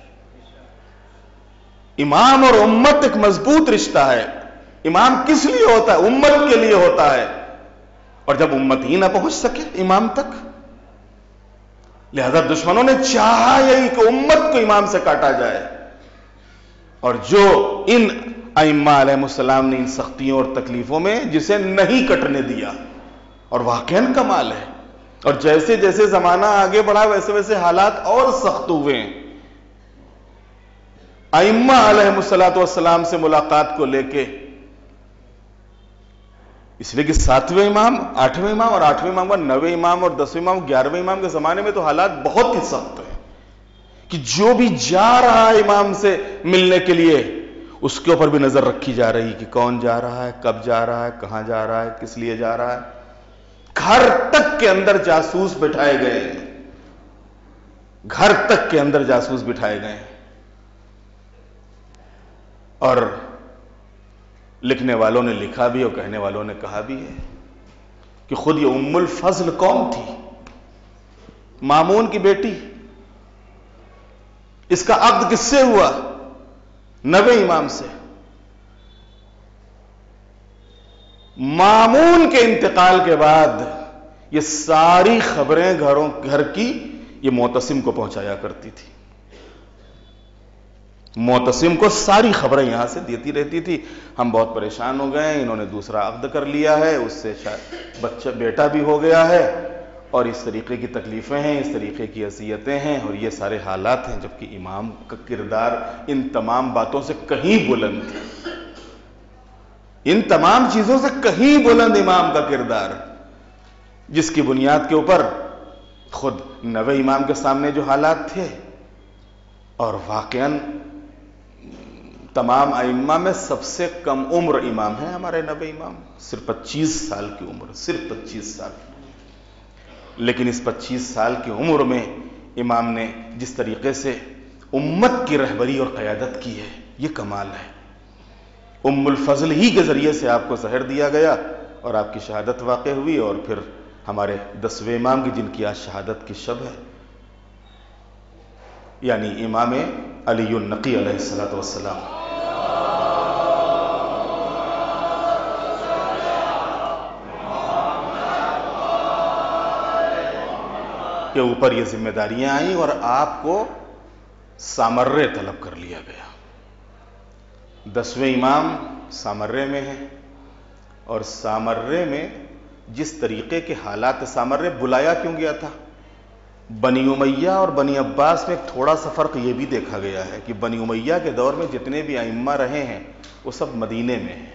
امام اور امت ایک مضبوط رشتہ ہے۔ امام کس لیے ہوتا ہے؟ امت کے لیے ہوتا ہے، اور جب امت ہی نہ پہنچ سکے امام تک، لہذا دشمنوں نے چاہا یہی کہ امت کو امام سے کاٹا جائے، اور جو ان ائمہ علیہ السلام نے ان سختیوں اور تکلیفوں میں جسے نہیں کٹنے دیا، اور واقعاً کمال ہے، اور جیسے جیسے زمانہ آگے بڑھا ویسے ویسے حالات اور سخت ہوئے ہیں. ائمہ علیہ الصلوۃ والسلام سے ملاقات کو لے کے، اس لیے کہ 7ویں امام، 8ویں امام اور 8ویں امام کا 9ویں امام اور 10ویں امام 11ویں امام کے زمانے میں تو حالات بہت ہی سخت ہیں کہ جو بھی جا رہا ہے امام سے ملنے کے لیے اس کے اوپر بھی نظر رکھی جا رہی کہ کون جا رہا ہے، کب جا رہا ہے، کہاں جا رہا ہے، کس لیے جا رہا ہے. گھر تک کے اندر جاسوس بٹھائے گئے ہیں، گھر تک کے اندر جاسوس بٹھائے گئے ہیں. اور لکھنے والوں نے لکھا بھی اور کہنے والوں نے کہا بھی ہے کہ خود یہ ام الفضل کون تھی؟ مامون کی بیٹی. اس کا عقد کس سے ہوا؟ 9ویں امام سے. مامون کے انتقال کے بعد یہ ساری خبریں گھر کی یہ معتصم کو پہنچایا کرتی تھی. معتصم کو ساری خبریں یہاں سے دیتی رہتی تھی. ہم بہت پریشان ہو گئے ہیں، انہوں نے دوسرا عقد کر لیا ہے، اس سے شاید بچہ بیٹا بھی ہو گیا ہے، اور اس طریقے کی تکلیفیں ہیں، اس طریقے کی اذیتیں ہیں، اور یہ سارے حالات ہیں. جبکہ امام کا کردار ان تمام باتوں سے کہیں بلند ہے، ان تمام چیزوں سے کہیں بلند امام کا کردار، جس کی بنیاد کے اوپر خود 9ویں امام کے سامنے جو حالات تھے، اور واقعاً تمام ائمہ میں سب سے کم عمر امام ہیں ہمارے 9ویں امام، صرف 25 سال کی عمر، صرف 25 سال. لیکن اس 25 سال کی عمر میں امام نے جس طریقے سے امت کی رہبری اور قیادت کی ہے، یہ کمال ہے. ام الفضل ہی کے ذریعے سے آپ کو زہر دیا گیا اور آپ کی شہادت واقع ہوئی، اور پھر ہمارے 10ویں امام کی جن کی آج شہادت کی شب ہے، یعنی امام علی النقی علیہ الصلوۃ والسلام. کے اوپر یہ ذمہ داریاں آئیں اور آپ کو سامرے طلب کر لیا گیا. 10ویں امام سامرے میں ہیں، اور سامرے میں جس طریقے کے حالات، سامرے بلایا کیوں گیا تھا؟ بنی امیہ اور بنی عباس میں ایک تھوڑا سا فرق یہ بھی دیکھا گیا ہے کہ بنی امیہ کے دور میں جتنے بھی ائمہ رہے ہیں وہ سب مدینے میں ہیں.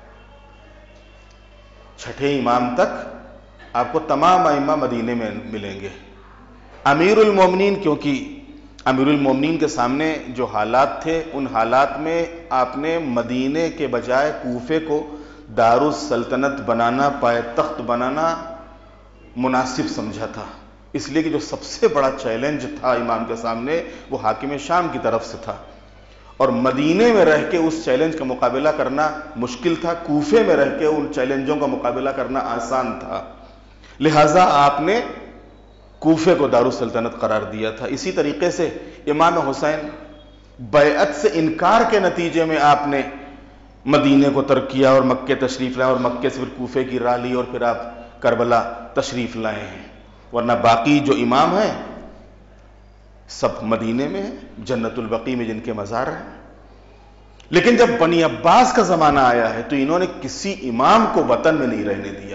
6 امام تک آپ کو تمام ائمہ مدینے میں ملیں گے. امیر المومنین، کیونکہ امیر المومنین کے سامنے جو حالات تھے، ان حالات میں آپ نے مدینے کے بجائے کوفے کو دارالسلطنت بنانا، پائے تخت بنانا مناسب سمجھا تھا. اس لیے کہ جو سب سے بڑا چیلنج تھا امام کے سامنے وہ حاکم شام کی طرف سے تھا، اور مدینے میں رہ کے اس چیلنج کا مقابلہ کرنا مشکل تھا، کوفے میں رہ کے ان چیلنجوں کا مقابلہ کرنا آسان تھا. لہٰذا آپ نے کوفے کو دارالسلطنت قرار دیا تھا. اسی طریقے سے امام حسین بیعت سے انکار کے نتیجے میں آپ نے مدینے کو ترک کیا اور مکے تشریف لائے، اور مکے سے پھر کوفے کی راہ لی، اور پھر آپ کربلا تشریف لائے ہیں. ورنہ باقی جو امام ہیں سب مدینے میں ہیں، جنت البقیع میں جن کے مزار ہیں. لیکن جب بنی عباس کا زمانہ آیا ہے تو انہوں نے کسی امام کو وطن میں نہیں رہنے دیا.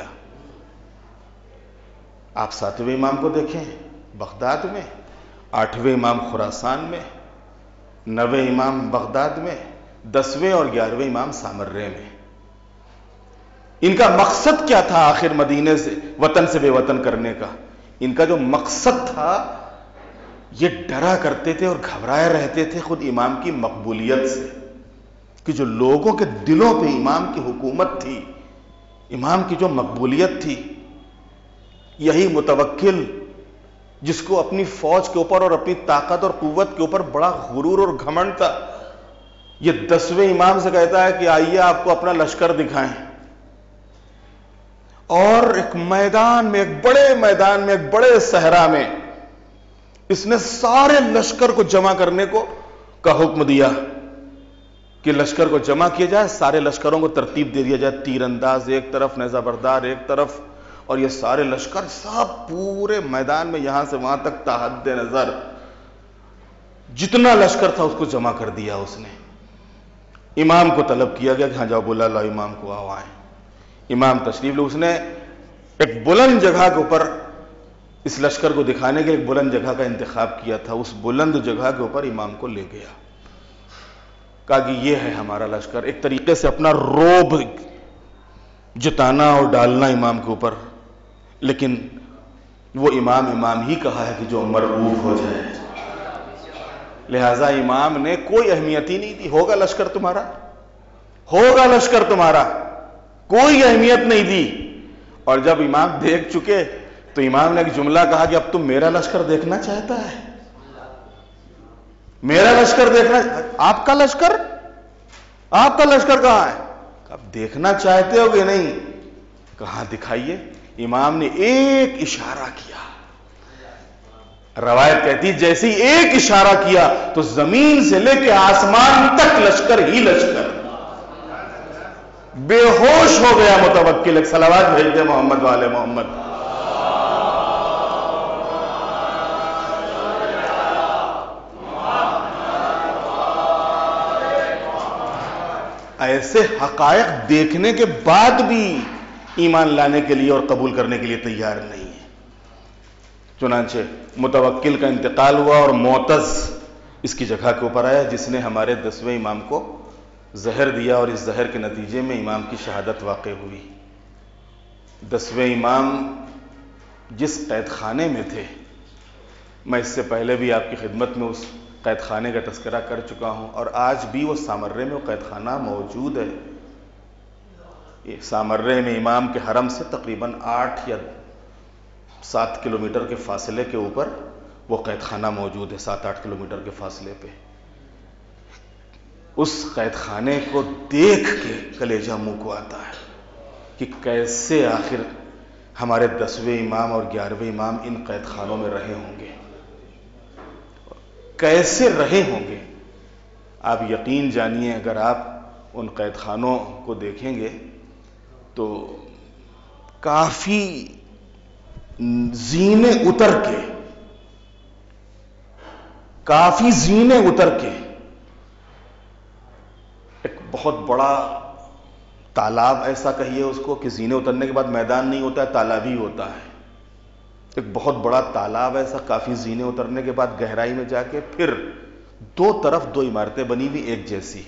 آپ 7ویں امام کو دیکھیں بغداد میں، 8ویں امام خراسان میں، 9ویں امام بغداد میں، 10ویں اور 11ویں امام سامرے میں. ان کا مقصد کیا تھا آخر مدینے سے، وطن سے بے وطن کرنے کا؟ ان کا جو مقصد تھا، یہ ڈرا کرتے تھے اور گھبرائے رہتے تھے خود امام کی مقبولیت سے، کہ جو لوگوں کے دلوں پہ امام کی حکومت تھی، امام کی جو مقبولیت تھی، یہی متوکل جس کو اپنی فوج کے اوپر اور اپنی طاقت اور قوت کے اوپر بڑا غرور اور گھمنڈ تھا، یہ 10ویں امام سے کہتا ہے کہ آئیے آپ کو اپنا لشکر دکھائیں. اور ایک میدان میں، ایک بڑے میدان میں، ایک بڑے صحرا میں اس نے سارے لشکر کو جمع کرنے کا حکم دیا کہ لشکر کو جمع کیا جائے، سارے لشکروں کو ترتیب دے دیا جائے، تیر انداز ایک طرف، نیزہ بردار ایک طرف، اور یہ سارے لشکر سب پورے میدان میں یہاں سے وہاں تک تحد نظر جتنا لشکر تھا اس کو جمع کر دیا. اس نے امام کو طلب کیا گیا کہ ہاں جاؤ بلا لاؤ امام کو، آؤ آئیں. امام تشریف لے. اس نے ایک بلند جگہ کے اوپر اس لشکر کو دکھانے کے لیے ایک بلند جگہ کا انتخاب کیا تھا. اس بلند جگہ کے اوپر امام کو لے گیا, کہا کہ یہ ہے ہمارا لشکر. ایک طریقے سے اپنا روب جتانا اور ڈالنا امام کے اوپر, لیکن وہ امام ہی کہا ہے کہ جو مرعوب ہو جائے. لہذا امام نے کوئی اہمیت ہی نہیں دی. ہوگا لشکر تمہارا, ہوگا لشکر تمہارا, کوئی اہمیت نہیں دی. اور جب امام دیکھ چکے تو امام نے ایک جملہ کہا کہ اب تم میرا لشکر دیکھنا چاہتا ہے, میرا لشکر دیکھنا, آپ کا لشکر, آپ کا لشکر کہاں ہے؟ اب دیکھنا چاہتے ہو کہ نہیں؟ کہاں دکھائیے. امام نے ایک اشارہ کیا, روایت کہتی جیسے ہی ایک اشارہ کیا تو زمین سے لے کے آسمان تک لشکر ہی لشکر. بے ہوش ہو گیا متوکل. ایک صلوات بھیج دے محمد والے محمد. ایسے حقائق دیکھنے کے بعد بھی ایمان لانے کے لیے اور قبول کرنے کے لیے تیار نہیں ہے. چنانچہ متوکل کا انتقال ہوا اور معتز اس کی جگہ کے اوپر آیا, جس نے ہمارے 10ویں امام کو زہر دیا, اور اس زہر کے نتیجے میں امام کی شہادت واقع ہوئی. 10ویں امام جس قید خانے میں تھے, میں اس سے پہلے بھی آپ کی خدمت میں اس قید خانے کا تذکرہ کر چکا ہوں, اور آج بھی وہ سامرے میں وہ قید خانہ موجود ہے. سامرے میں امام کے حرم سے تقریباً 8 یا 7 کلومیٹر کے فاصلے کے اوپر وہ قید خانہ موجود ہے. 7-8 کلومیٹر کے فاصلے پہ. اس قید خانے کو دیکھ کے کلیجہ منہ کو آتا ہے کہ کیسے آخر ہمارے 10ویں امام اور 11ویں امام ان قید خانوں میں رہے ہوں گے, کیسے رہے ہوں گے. آپ یقین جانیے, اگر آپ ان قید خانوں کو دیکھیں گے تو کافی زینے اتر کے, کافی زینے اتر کے ایک بہت بڑا تالاب, ایسا کہیے اس کو کہ زینے اترنے کے بعد میدان نہیں ہوتا ہے, تالاب ہی ہوتا ہے. ایک بہت بڑا تالاب ایسا, کافی زینے اترنے کے بعد گہرائی میں جا کے پھر 2 طرف 2 عمارتیں بنی ہوئی ایک جیسی,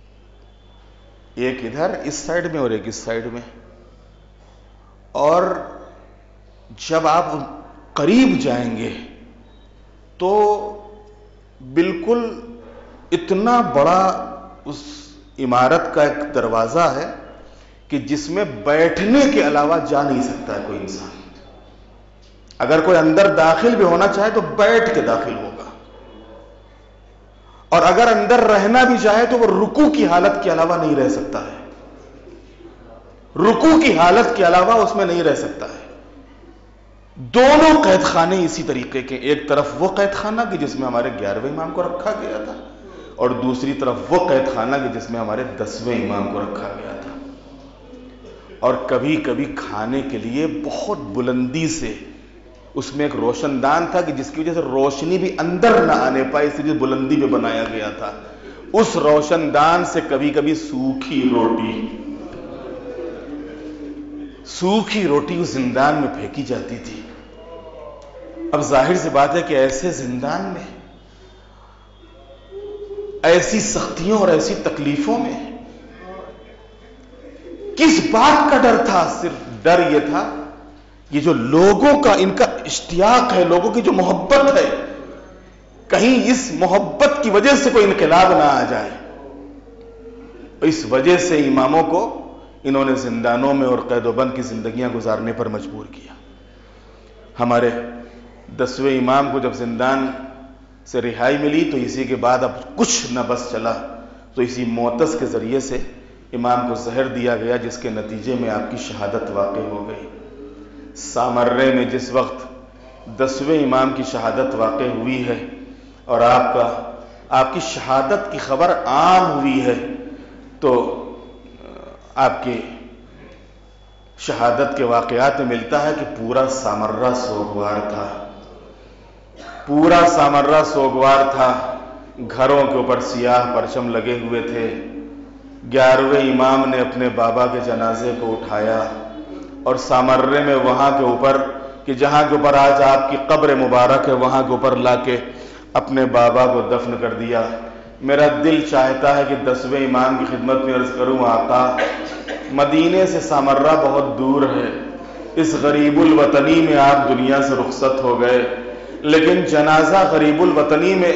ایک ادھر اس سائڈ میں اور ایک اس سائڈ میں. اور جب آپ قریب جائیں گے تو بالکل اتنا بڑا اس عمارت کا ایک دروازہ ہے کہ جس میں بیٹھنے کے علاوہ جا نہیں سکتا ہے کوئی انسان. اگر کوئی اندر داخل بھی ہونا چاہے تو بیٹھ کے داخل ہوگا, اور اگر اندر رہنا بھی چاہے تو وہ رکوع کی حالت کے علاوہ نہیں رہ سکتا ہے, رکوع کی حالت کے علاوہ اس میں نہیں رہ سکتا ہے. دونوں قید خانے اسی طریقے کے, ایک طرف وہ قید خانہ کہ جس میں ہمارے 11ویں امام کو رکھا گیا تھا, اور دوسری طرف وہ قید خانہ کہ جس میں ہمارے 10ویں امام کو رکھا گیا تھا. اور کبھی کبھی کھانے کے لیے بہت بلندی سے اس میں ایک روشن دان تھا کہ جس کی وجہ سے روشنی بھی اندر نہ آنے پائے, اس لیے بلندی پہ بنایا گیا تھا. اس روشن دان سے کبھی کبھی سوکھی روٹی اس زندان میں پھینکی جاتی تھی. اب ظاہر سی بات ہے کہ ایسے زندان میں, ایسی سختیوں اور ایسی تکلیفوں میں کس بات کا ڈر تھا؟ صرف ڈر یہ تھا یہ جو لوگوں کا ان کا اشتیاق ہے, لوگوں کی جو محبت ہے, کہیں اس محبت کی وجہ سے کوئی انقلاب نہ آ جائے. اس وجہ سے اماموں کو انہوں نے زندانوں میں اور قید و بند کی زندگیاں گزارنے پر مجبور کیا. ہمارے 10ویں امام کو جب زندان سے رہائی ملی تو اسی کے بعد اب کچھ نہ بس چلا, تو اسی معتز کے ذریعے سے امام کو زہر دیا گیا, جس کے نتیجے میں آپ کی شہادت واقع ہو گئی. سامرے میں جس وقت 10ویں امام کی شہادت واقع ہوئی ہے اور آپ کی شہادت کی خبر عام ہوئی ہے, تو آپ کی شہادت کے واقعات میں ملتا ہے کہ پورا سامرہ سوگوار تھا, پورا سامرہ سوگوار تھا. گھروں کے اوپر سیاہ پرچم لگے ہوئے تھے. 11ویں امام نے اپنے بابا کے جنازے کو اٹھایا اور سامرے میں وہاں کے اوپر کہ جہاں کے اوپر آج آپ کی قبر مبارک ہے وہاں کے اوپر لا کے اپنے بابا کو دفن کر دیا۔ میرا دل چاہتا ہے کہ 10ویں امام کی خدمت میں عرض کروں، آقا مدینے سے سامرہ بہت دور ہے، اس غریب الوطنی میں آپ دنیا سے رخصت ہو گئے، لیکن جنازہ غریب الوطنی میں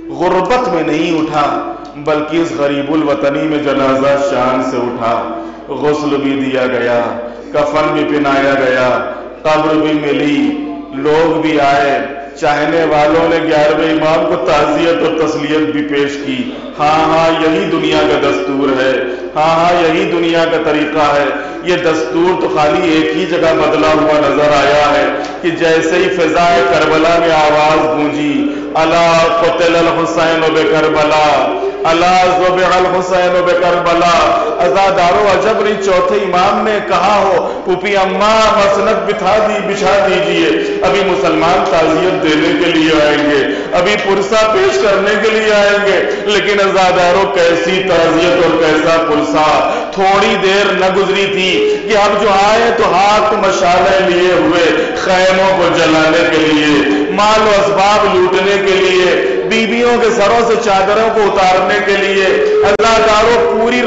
غربت میں نہیں اٹھا، بلکہ اس غریب الوطنی میں جنازہ شان سے اٹھا۔ غسل بھی دیا گیا، کفن بھی پہنایا گیا، قبر بھی ملی، لوگ بھی آئے، چاہنے والوں نے 11ویں امام کو تعزیت اور تسلیت بھی پیش کی۔ ہاں یہی دنیا کا دستور ہے، ہاں یہی دنیا کا طریقہ ہے۔ یہ دستور تو خالی ایک ہی جگہ بدلا ہوا نظر آیا ہے کہ جیسے ہی فضائے کربلا میں آواز گونجی، الا قتل الحسین بکربلا، الا ذبح الحسین بکربلا، عزادارو عجب نہیں چوتھے امام نے کہا ہو پھوپھی اماں مسند بچھا دیجئے، ابھی مسلمان تعزیت دینے کے لیے آئیں گے، ابھی پرسہ پیش کرنے کے لیے آئیں گے، لیکن عزادارو کیسی تعزیت اور کیسا پرسہ۔ تھوڑی دیر نہ گزری تھی کہ اب جو آئے تو ہاتھ مشالیں لیے ہوئے خیموں کو جلانے کے لیے، مال و اسباب لوٹنے کے لیے، بیویوں کے سروں سے چادروں کو اتارنے کے لیے۔ عزاداروں پوری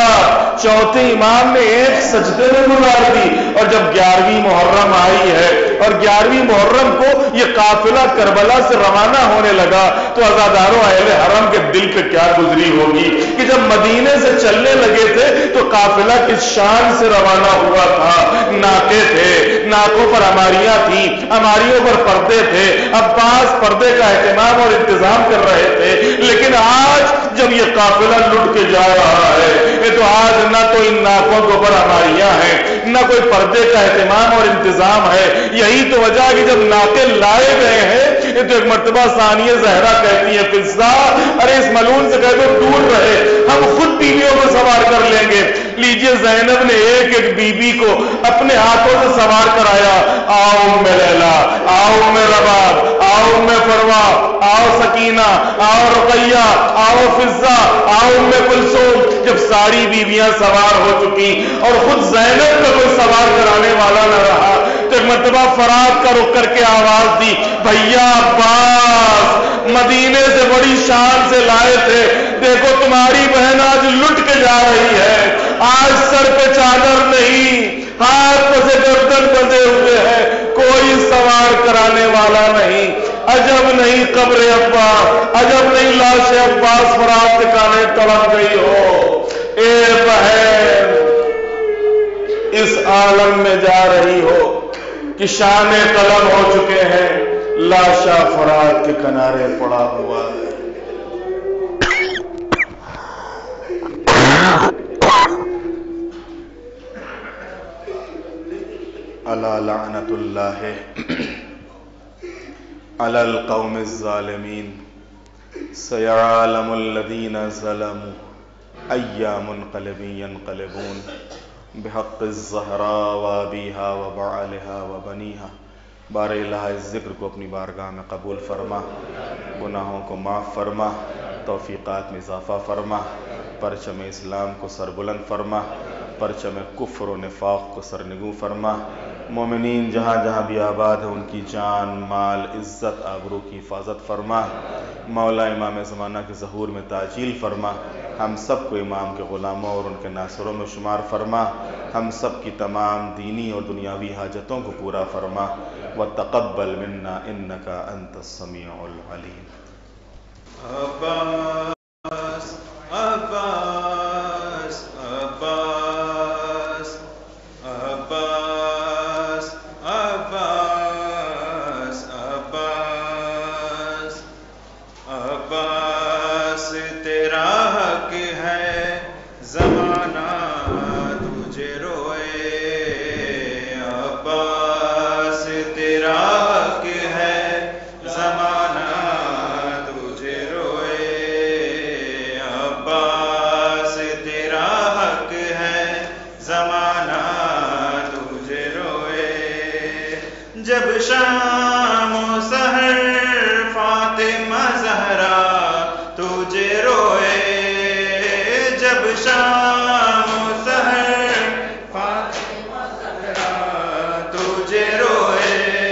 رات چوتھے امام نے ایک سجدے میں گزار دی، اور جب 11ویں محرم آئی ہے اور 11ویں محرم کو یہ قافلہ کربلا سے روانہ ہونے لگا تو عزاداروں اہل حرم کے دل پہ کیا گزری ہوگی کہ جب مدینے سے چلنے لگے تھے تو قافلہ کس شان سے روانہ ہوا تھا۔ ناکے تھے، ناکوں پر ہماریاں تھیں، ہماریوں پر پردے تھے، عباس پردے کا اہتمام اور انتظام کر رہے تھے، لیکن آج جب یہ قافلہ لٹ کے جا رہا ہے یہ تو آج نہ تو ان ناکوں کے اوپر ہماریاں ہیں، نہ کوئی پردے کا اہتمام اور انتظام ہے۔ یہی تو وجہ کہ جب ناکے لائے گئے ہیں یہ تو ایک مرتبہ ثانیہ زہرا کہتی ہے فضا، ارے اس ملعون سے کہہ دو دور رہے، ہم خود بیویوں کو سوار کر لیں گے۔ لیجئے زینب نے ایک ایک بی کو اپنے ہاتھوں سے سوار کرایا۔ آؤ ام لیلا، آؤ ام رباب، آؤ ام فروا، آؤ سکینہ، آؤ رقیہ، آؤ فضا، آؤ ام کلثوم۔ جب ساری بیویاں سوار ہو چکی اور خود زینب کو کوئی سوار کرانے والا نہ رہا تو ایک مرتبہ فرات کا رخ کر کے آواز دی، بھیا عباس مدینے سے بڑی شان سے لائے تھے، دیکھو تمہاری بہن آج لٹ کے جا رہی ہے، آج سر پہ چادر نہیں، ہاتھ سے گردن بندھے ہوئے ہیں، کوئی سوار کرانے والا نہیں۔ عجب نہیں قبر عباس، عجب نہیں لاش عباس فرات ٹھکانے تڑپ گئی ہو۔ اے بہن اس عالم میں جا رہی ہو کہ شان قلم ہو چکے ہیں، لاشا فرات کے کنارے پڑا ہوا ہے۔ الا لعنت اللہ علی القوم الظالمین سیعلم الذین ظلموا ای منقلب ینقلبون بحق الزہراء وابیہا وبعلہا وبنیہا۔ بار الہ اس ذکر کو اپنی بارگاہ میں قبول فرما، گناہوں کو معاف فرما، توفیقات میں اضافہ فرما، پرچم اسلام کو سربلند فرما، پرچم کفر و نفاق کو سرنگوں فرما۔ مومنین جہاں جہاں بھی آباد ہے ان کی جان، مال، عزت، آبرو کی حفاظت فرما۔ مولا امام زمانہ کے ظہور میں تعجیل فرما، ہم سب کو امام کے غلاموں اور ان کے ناصروں میں شمار فرما، ہم سب کی تمام دینی اور دنیاوی حاجتوں کو پورا فرما۔ وتقبل منا انک انت السمیع العلیم۔ عباس عباس عباس عباس عباس عباس عباس تیرا حق ہے زمانہ تجھے روئے، عباس تیرا حق ہے زمانہ تجھے روئے، عباس تیرا حق ہے زمانہ تجھے روئے۔ جب شام و سحر فاطمہ زہرا تجھے روئے، جب شام و سحر فاطمہ زہرا تجھے روئے،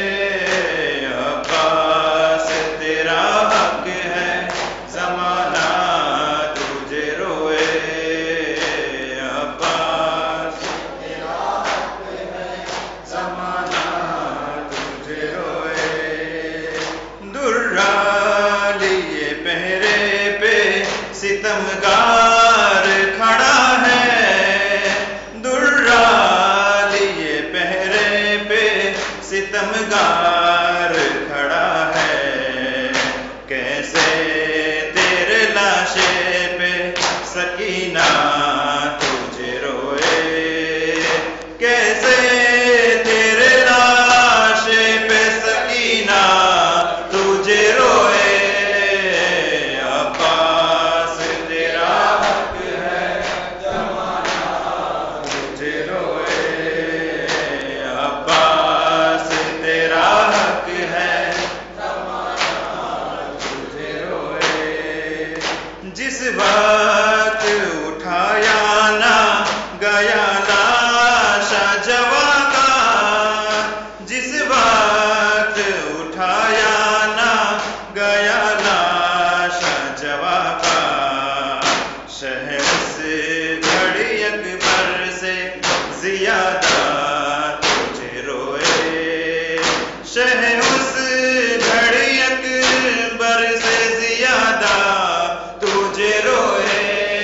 ستمگار کھڑا ہے، درا لیے پہرے پہ ستمگار کھڑا ہے، کیسے تیرے لاشے پہ سکینہ تجھے روئے، کیسے تیرے لاشے پہ سکینہ تجھے روئے، عباس تیرا حق ہے زمانہ تجھے روئے، عباس تیرا حق ہے زمانہ تجھے روئے، جس وقت اٹھایا نہ گیا لاشا جوا کا، جس وقت اٹھایا نہ گیا لاشا جوا کا، شہر سے گھڑی اکبر سے زیادہ تجھے روئے، شہر اس گھڑی اکبر سے زیادہ تجھے روئے،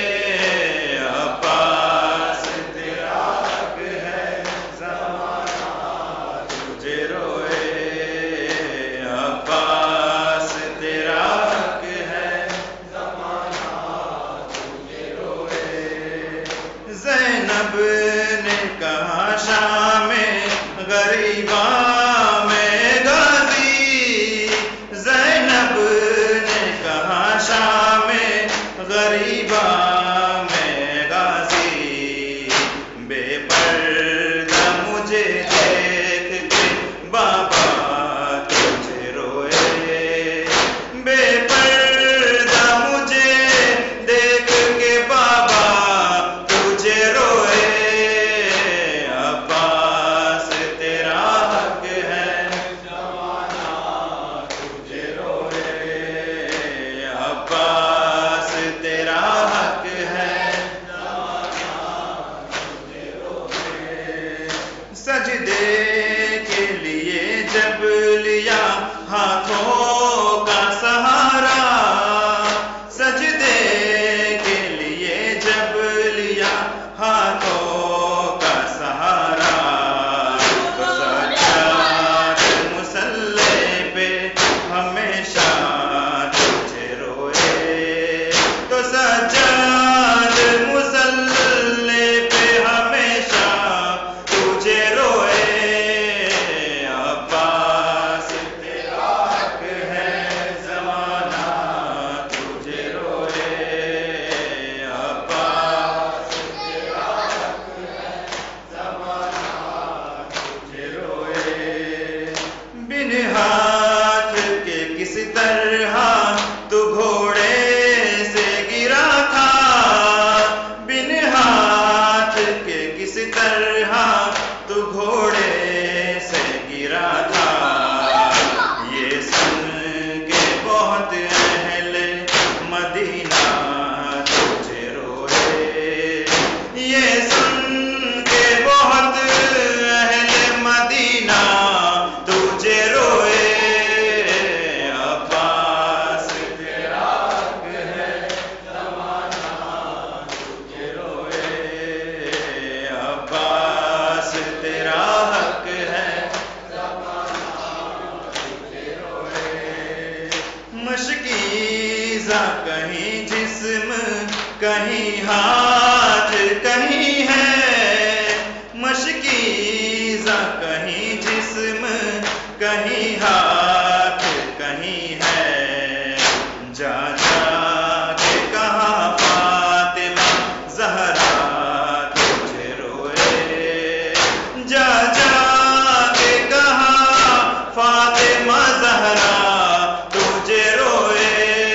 عباس تیرا حق ہے زمانہ تجھے روئے، عباس تیرا حق ہے زمانہ تجھے روئے، زینب نے کہا شام غریباں میں غازی، زینب نے کہا شام غریباں میں غازی، بے پردہ مجھے دیکھ کے بابا تجھے روئے، بے پردہ مجھے دیکھ کے بابا تجھے روئے، عباس تیرا حق ہے زمانہ تجھے روئے، عباس تیرا حق ہے زمانہ تجھے روئے، سجدے کے لیے جب لیا ہاتھوں کا سہارا، سجدے کے لیے جب لیا ہاتھوں کا سہارا، تو سجاد مصلی پہ ہمیشہ تجھے روئے، تو سجاد مصلی پہ ہمیشہ تجھے روئے، عباس تیرا حق ہے زمانہ تجھے روئے، عباس تیرا حق ہے زمانہ تجھے روئے، بن ہاتھ کے کس طرح تو گھوڑے سے گرا تھا، بن ہاتھ کے کس طرح تو گھوڑے سے گرا تھا، یہ سن کے بہت اہل مدینہ تجھے روئے، یہ سن کے بہت اہل مدینہ تجھے روئے، عباس تیرا حق ہے زمانہ تجھے روئے، عباس تیرا حق ہے زمانہ تجھے روئے، مشکیزہ کہیں جسم کہیں ہاتھ کہیں ہے، مشکیزہ کہیں جسم کہیں ہاتھ کہیں ہے، جا جا کے کہا فاطمہ زہرا تجھے روئے، جا جا کے کہا فاطمہ زہرا تجھے روئے،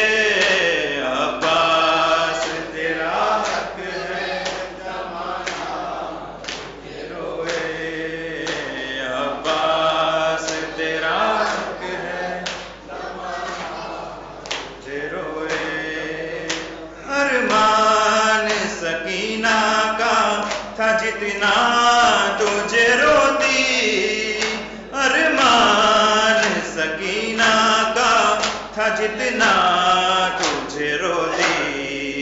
عباس تیرا حق ہے زمانہ تجھے روئے، عباس تیرا حق ہے زمانہ تجھے روئے، ارمان سکینہ کا تھا جتنا تجھے روتی، ارمان سکینہ کا تھا جتنا تجھے روتی،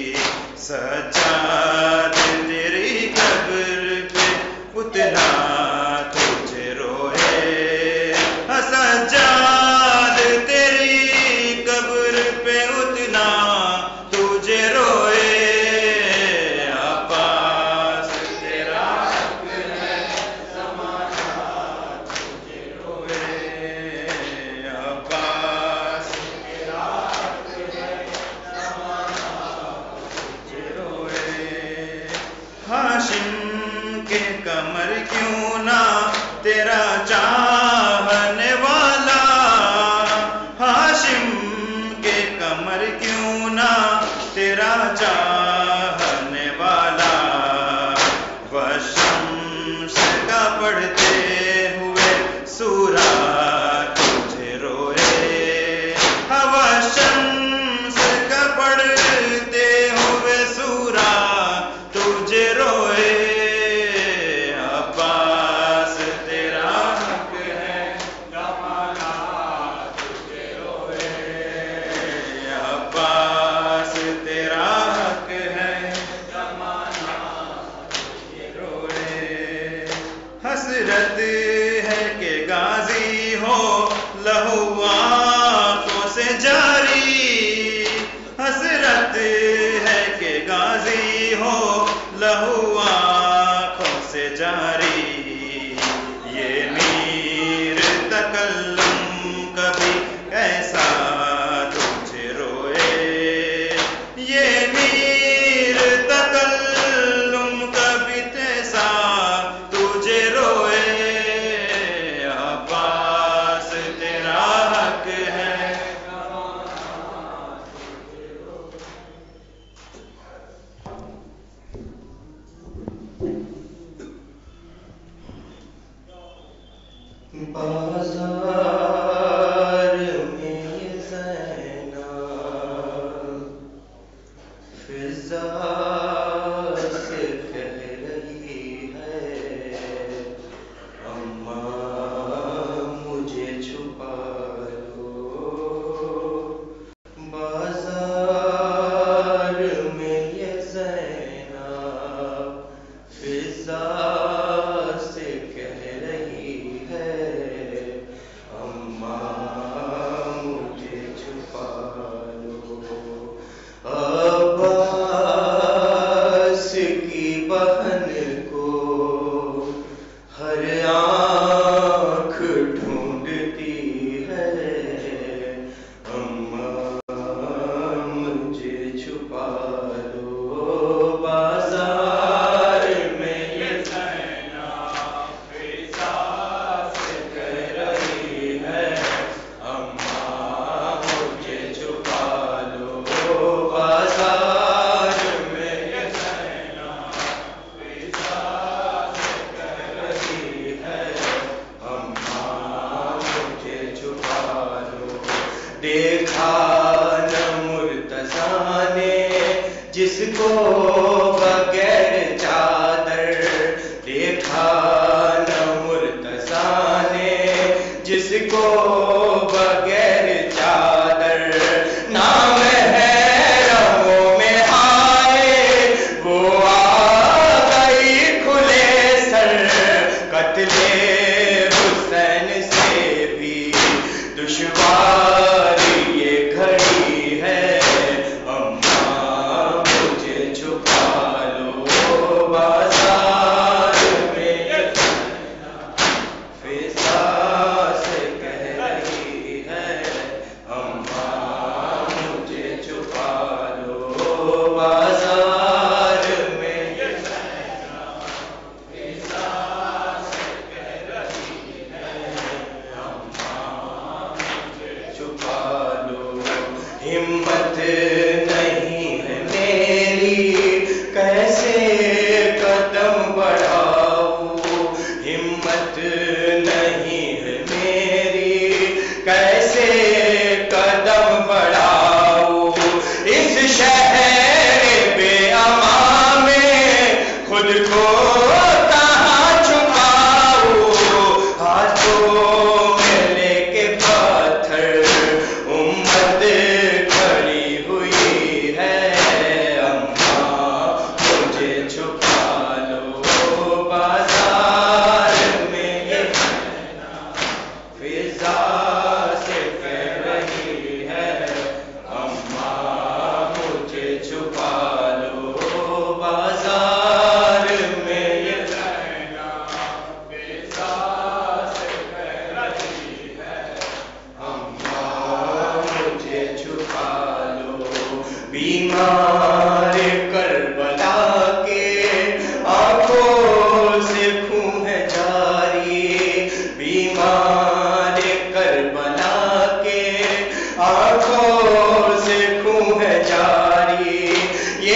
चाहने वाला, वह शम्स का पढ़ते हुए सूरा तुझे रोए, हवा शम्स का पढ़ते हुए सूरा तुझे रोए। अब्बास तेरा हक है ज़माना तुझे रोए, अब्बास तेरा हक है ज़माना तुझे रोए। हसरत है कि गाजी हो लहू आँखों से जारी, हसरत है कि गाजी हो लहू आँखों से जारी। ये मीर तकल्लुम कभी कैसा तुझे रोए, ये मीर तकल्लुम कभी कैसा तुझे रोए। अब्बास तेरा हक है बाजार में ये ज़ैनब फिज़ा से कह रही है, अम्मा मुझे छुपा लो। बाजार में ये ज़ैनब फिज़ा से कह रही है, अम्मा मुझे छुपा लो। अब्बास की बहन को हर आँख ढूंढती है, अम्मा मुझे छुपा लो। बाजार में ये ज़ैनब फिज़ा से कह रही है, अम्मा मुझे छुपा लो। बाजार में ये ज़ैनब फिज़ा से कह रही है, अम्मा मुझे छुपा लो। देखा न मुर्तज़ा ने जिसको बगैर चादर, देखा न मुर्तज़ा ने जिसको बगैर चादर, नाम है रहों में आए वो आ गई खुले सर। कत्ले हुसैन से भी दुश्वार ये घड़ी है, अम्मा मुझे छुपा लो। बाजार में ये फिज़ा से कह रही है, अम्मा मुझे छुपा लो। बाजार में ये फिज़ा से कह रही है, अम्मा मुझे छुपा लो। हिम्मत नहीं है मेरी कैसे कदम बढ़ाऊं, हिम्मत नहीं है मेरी कैसे कदम बढ़ाऊं। इस शहर बेअमा में खुद को कहाँ छुपाऊं, हाथों में लेके पत्थर उम्मत खड़ी हुई है, अम्मा मुझे छुपा लो। बाजार में ये फिज़ा से कह रही है, अम्मा मुझे छुपा लो। बाजार में ये फिज़ा से कह रही है, अम्मा मुझे छुपा लो। बीमार करबला के आंखों से खून है जारी, बीमार करबला के आंखों से खून है जारी।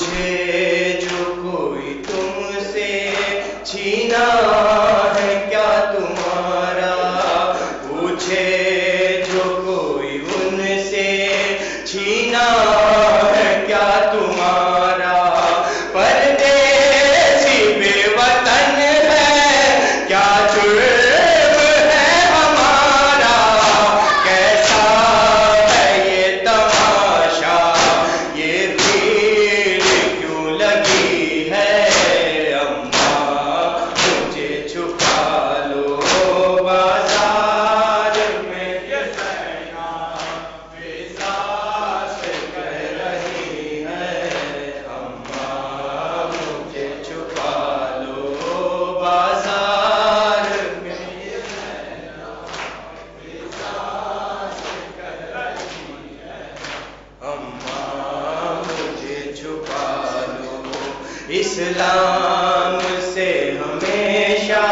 پوچھے جو کوئی تم سے چھینا ہے کیا تمہارا، پوچھے جو کوئی ان سے چھینا ہے کیا تمہارا، پردیسی بے وطن ہے کیا جرم ہے ہمارا، کیسا ہے یہ تماشا، یہ بھیڑ کیوں لگی ہے، اماں مجھے چھپا لو بازار میں، یہ سینا احساس کہہ رہی ہے، اماں مجھے چھپا لو بازار میں، یہ سینا احساس کہہ رہی ہے، اماں مجھے چھپا لو، اسلام سے ہمیشہ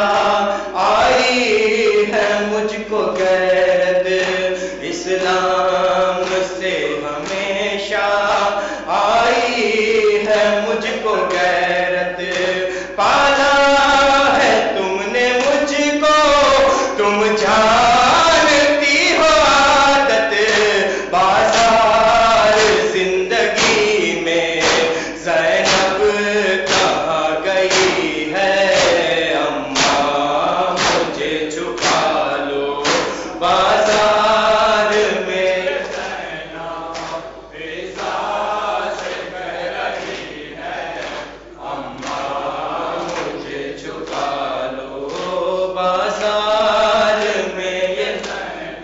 آئی ہے مجھ کو غیرت، اسلام سے ہمیشہ آئی ہے مجھ کو غیرت، پالا ہے تم نے مجھ کو، تم جانتی ہو عادت، بازار زندگی میں زینب کہاں گئی ہے، اماں مجھے چھپا لو بازار میں، زینب احساس کہہ رہی ہے، اماں مجھے چھپا لو بازار میں، یہ زینب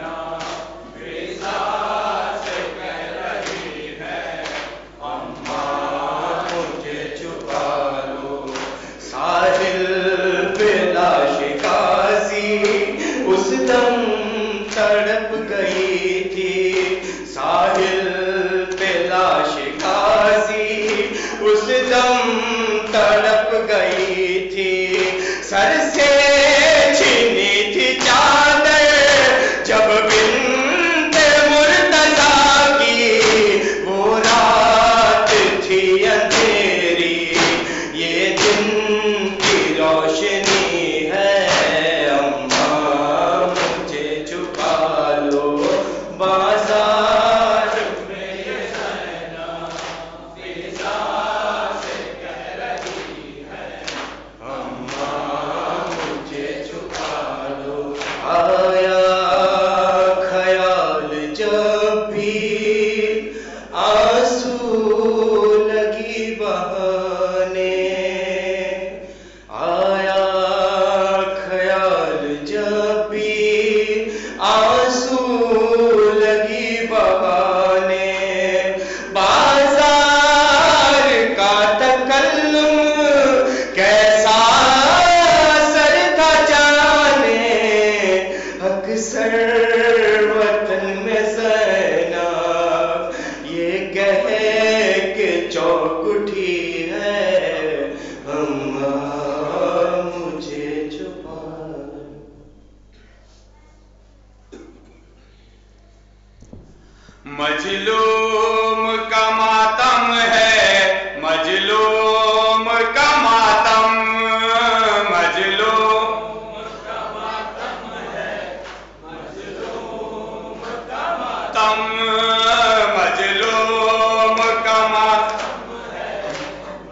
احساس کہہ رہی ہے، اماں مجھے چھپا لو، ساحل پہ لاش غازی اس دم تڑپ گئی تھی، ساحل پہ لاش غازی اس دم تڑپ گئی تھی، سر سے چھینی تھی چادر جب بنت مرتضیٰ کی، وہ رات تھی اندھیری یہ دن کی روشنی ہے، اماں مجھے چھپا لو بازار میں، یہ زینب احساس کہہ رہی ہے، اماں مجھے چھپا لو، آیا خیال جب بھی آنسو لگی بہانے، آیا خیال جب بھی آنسو لگی بہانے، بازار کا تکلم کیسا اثر تھا جانے، اکثر وطن میں زینب یہ کہے کہ چوک اٹھی ہے، اماں مجھے چھپا لو، مظلوم کا ماتم ہے، مظلوم کا ماتم، مظلوم کا ماتم ہے، مظلوم کا ماتم، مظلوم کا ماتم ہے،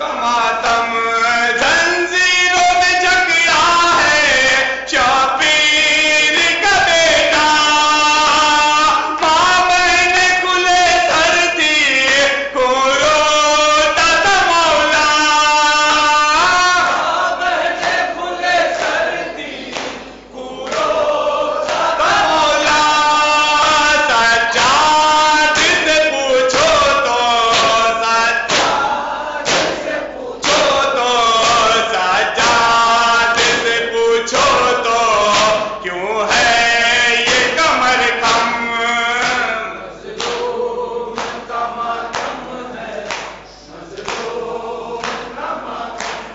मातम जंजीरों में जकड़ा है शाबीर का बेटा माँ बहन खुले सर थी को रोता था मौला माँ बहन खुले सर थी को रोता था मौला सज्जाद से पूछो तो सज्जाद से पूछो तो क्यों है ये कमर कम मज़लूम का मातम है मज़लूम का मातम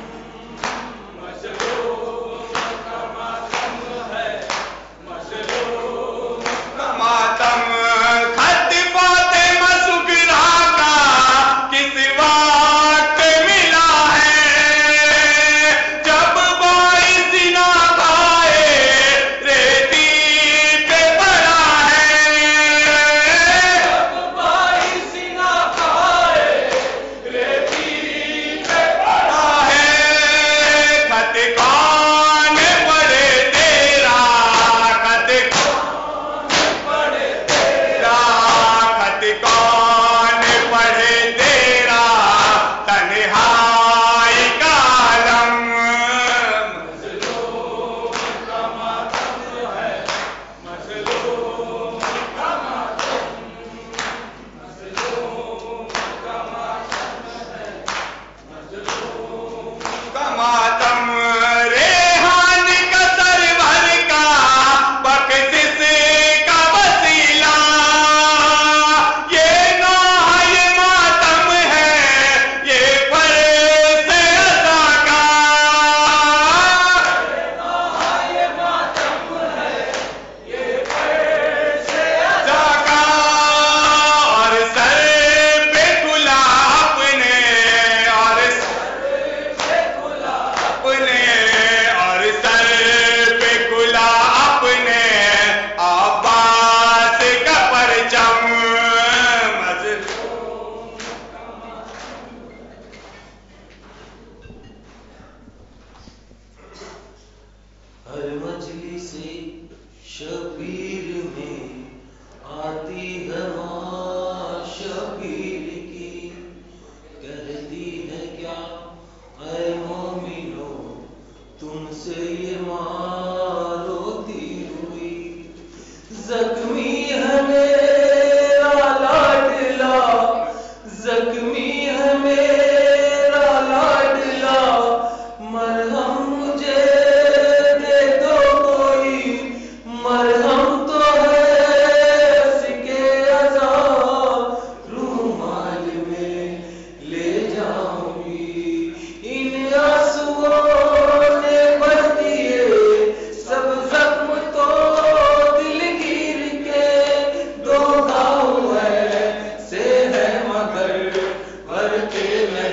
मज़लूम का मातम है मज़लूम का मातम खत फातिमा सुगरा का किस वक्त मिला है जब बाई सिना खाए रेती पे पड़ा है जब बाई सिना खाए रेती पे पड़ा है खत कौन पढ़े तेरा खत कौन पढ़े तेरा खत कौन पढ़े तेरा तन्हाई का आलम मज़लूम का मातम है मज़लूम का मातम मज़लूम का मातम है मज़लूम का मातम रेहान का सरवर का बख्शिश का वसीला ये नौहा ये मातम है ये फर्ज़ अज़ा का ये नौहा ये मातम है ये फर्ज़ अज़ा का और सर पे खुला अपने और सर पे खुला अपने और सर पे खुला अपने अब्बास का परचम मज़लूम का मातम हर मजलिसे शबीर में आती है माँ शबीर की कहती है क्या ऐ मोमिनो तुमसे ये माँ रोती हुई जख्मी है मेरा लाडला जख्मी है मेरा लाडला मरहम मुझे दे दो कोई मरहम तो है उसके अज़ा रूमाल में ले जाऊंगी इन आंसुओं ने भर दिए सब जख्म तो दिलगीर के दो घाव है से है मगर भर के मैं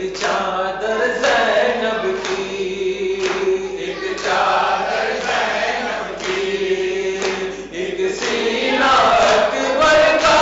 چادر زینب کی، ایک چادر زینب کی، ایک سینہ اکبر کا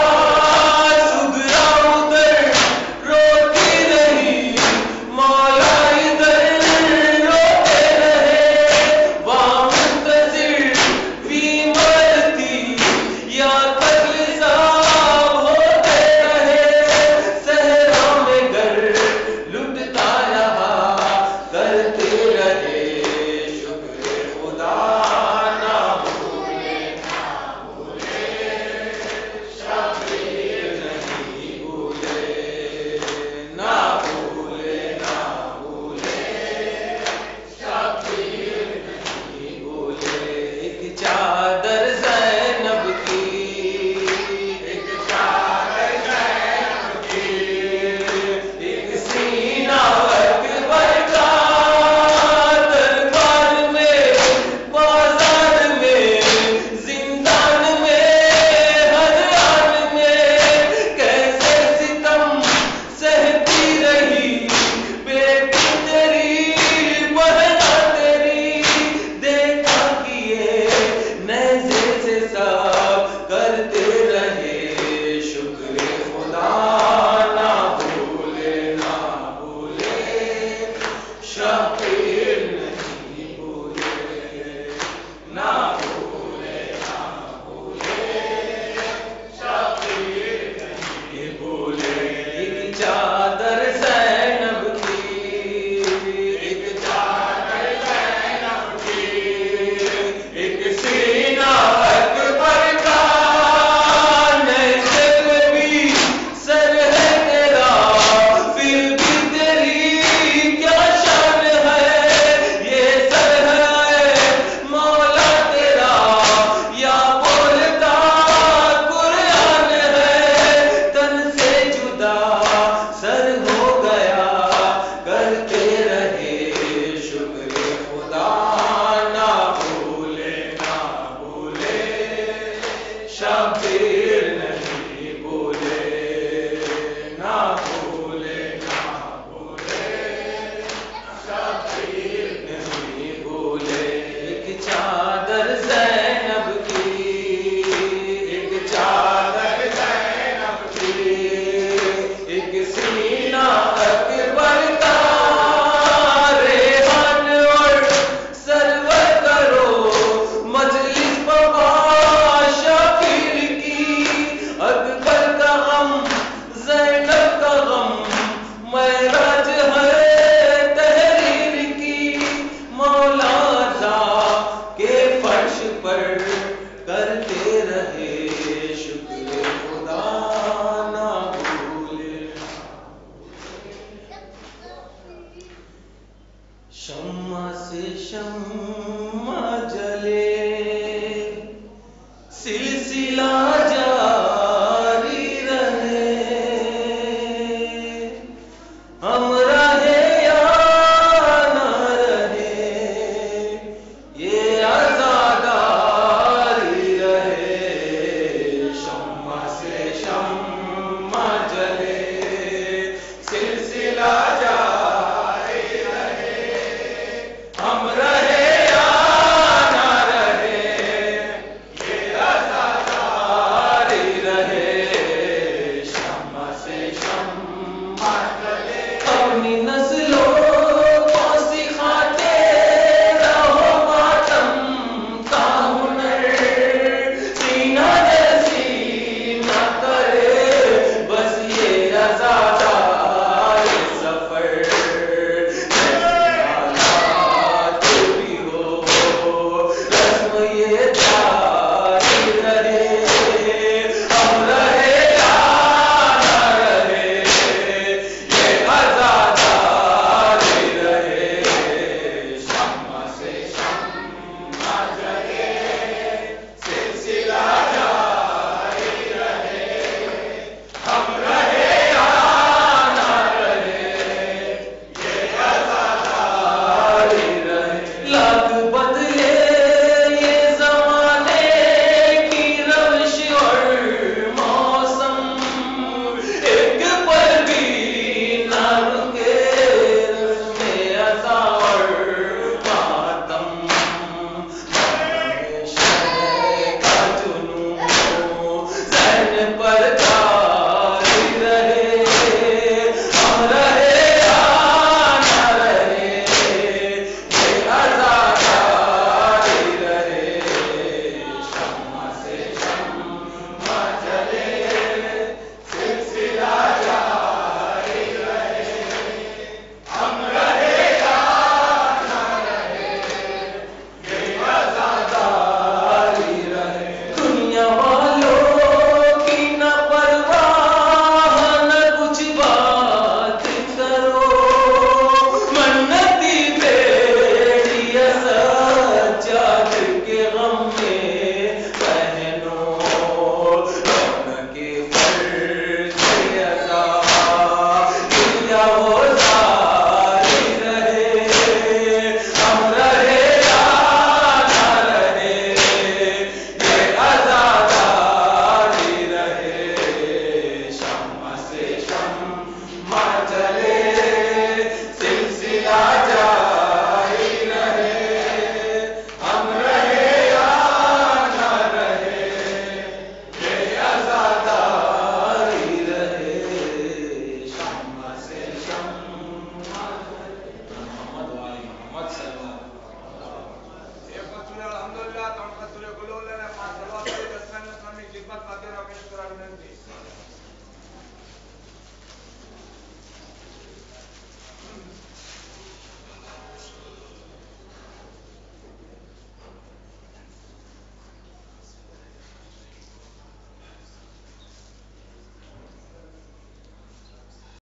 سگرا ادھر روتی رہی، مولا ادھر روتے رہے، وہاں منتظر بھی مرتی یا قتل صاحب ہوتے رہے، صحرا میں گھر لٹتا رہا، کرتے رہے شکر خدا، نہ بھولے شبیر نہیں بھولے، نہ بھولے شبیر نہیں بھولے، ایک چادر زینب کی، ایک چادر زینب کی، ایک سینہ اکبر کا، دربار میں بازار میں زندان میں ہر آن میں کیسے ستم سہتی رہی، بیٹی تیری بہنا تیری، دیکھا کیے نیزے سے صاف کرتے رہے شکر خدا، نہ بھولے شبیر نہیں بھولے، نہ بھولے شبیر نہیں بھولے، ایک چادر زینب کی، ایک چادر زینب کی، ایک سینہ اکبر کا، نیزے پہ بھی سر ہے تیرا، پھر بھی تیری کیا شان ہے، یہ سر ہے مولا تیرا یا بولتا قرآن ہے، تن سے جدا سر ہو گیا، کرتے رہے شکر خدا، نہ بھولے شبیر نہیں بھولے، نہ بھولے شبیر نہیں بھولے، ایک چادر زینب کی، ایک چادر زینب کی، ایک سینہ اکبر کا، ریحان اور سرور کرو مجلس بابا شفیع کی، اکبر کا غم زینب کا غم، معراج ہے تحریر کی، مولا عطا کے فرش پر کرتے رہے شکر خدا، نہ بھولے شمع سے شمع جلے، سلسلہ جاری رہے، ہم رہے یا نہ رہے، یہ عزاداری رہے، شمع سے شمع جلے، سلسلہ جاری رہے، ہم رہے یا نہ رہے، یہ عزاداری رہے، شمع سے شمع جلے، اپنی نسلوں کو سکھاتے رہو ماتم کا ہنر، سینہ جیسی نہ کرے بس یہ عزادار سفر، حالات بھی ہو رسم یہ جاری رہے، ہم رہے یا نہ رہے، یہ عزادار ہو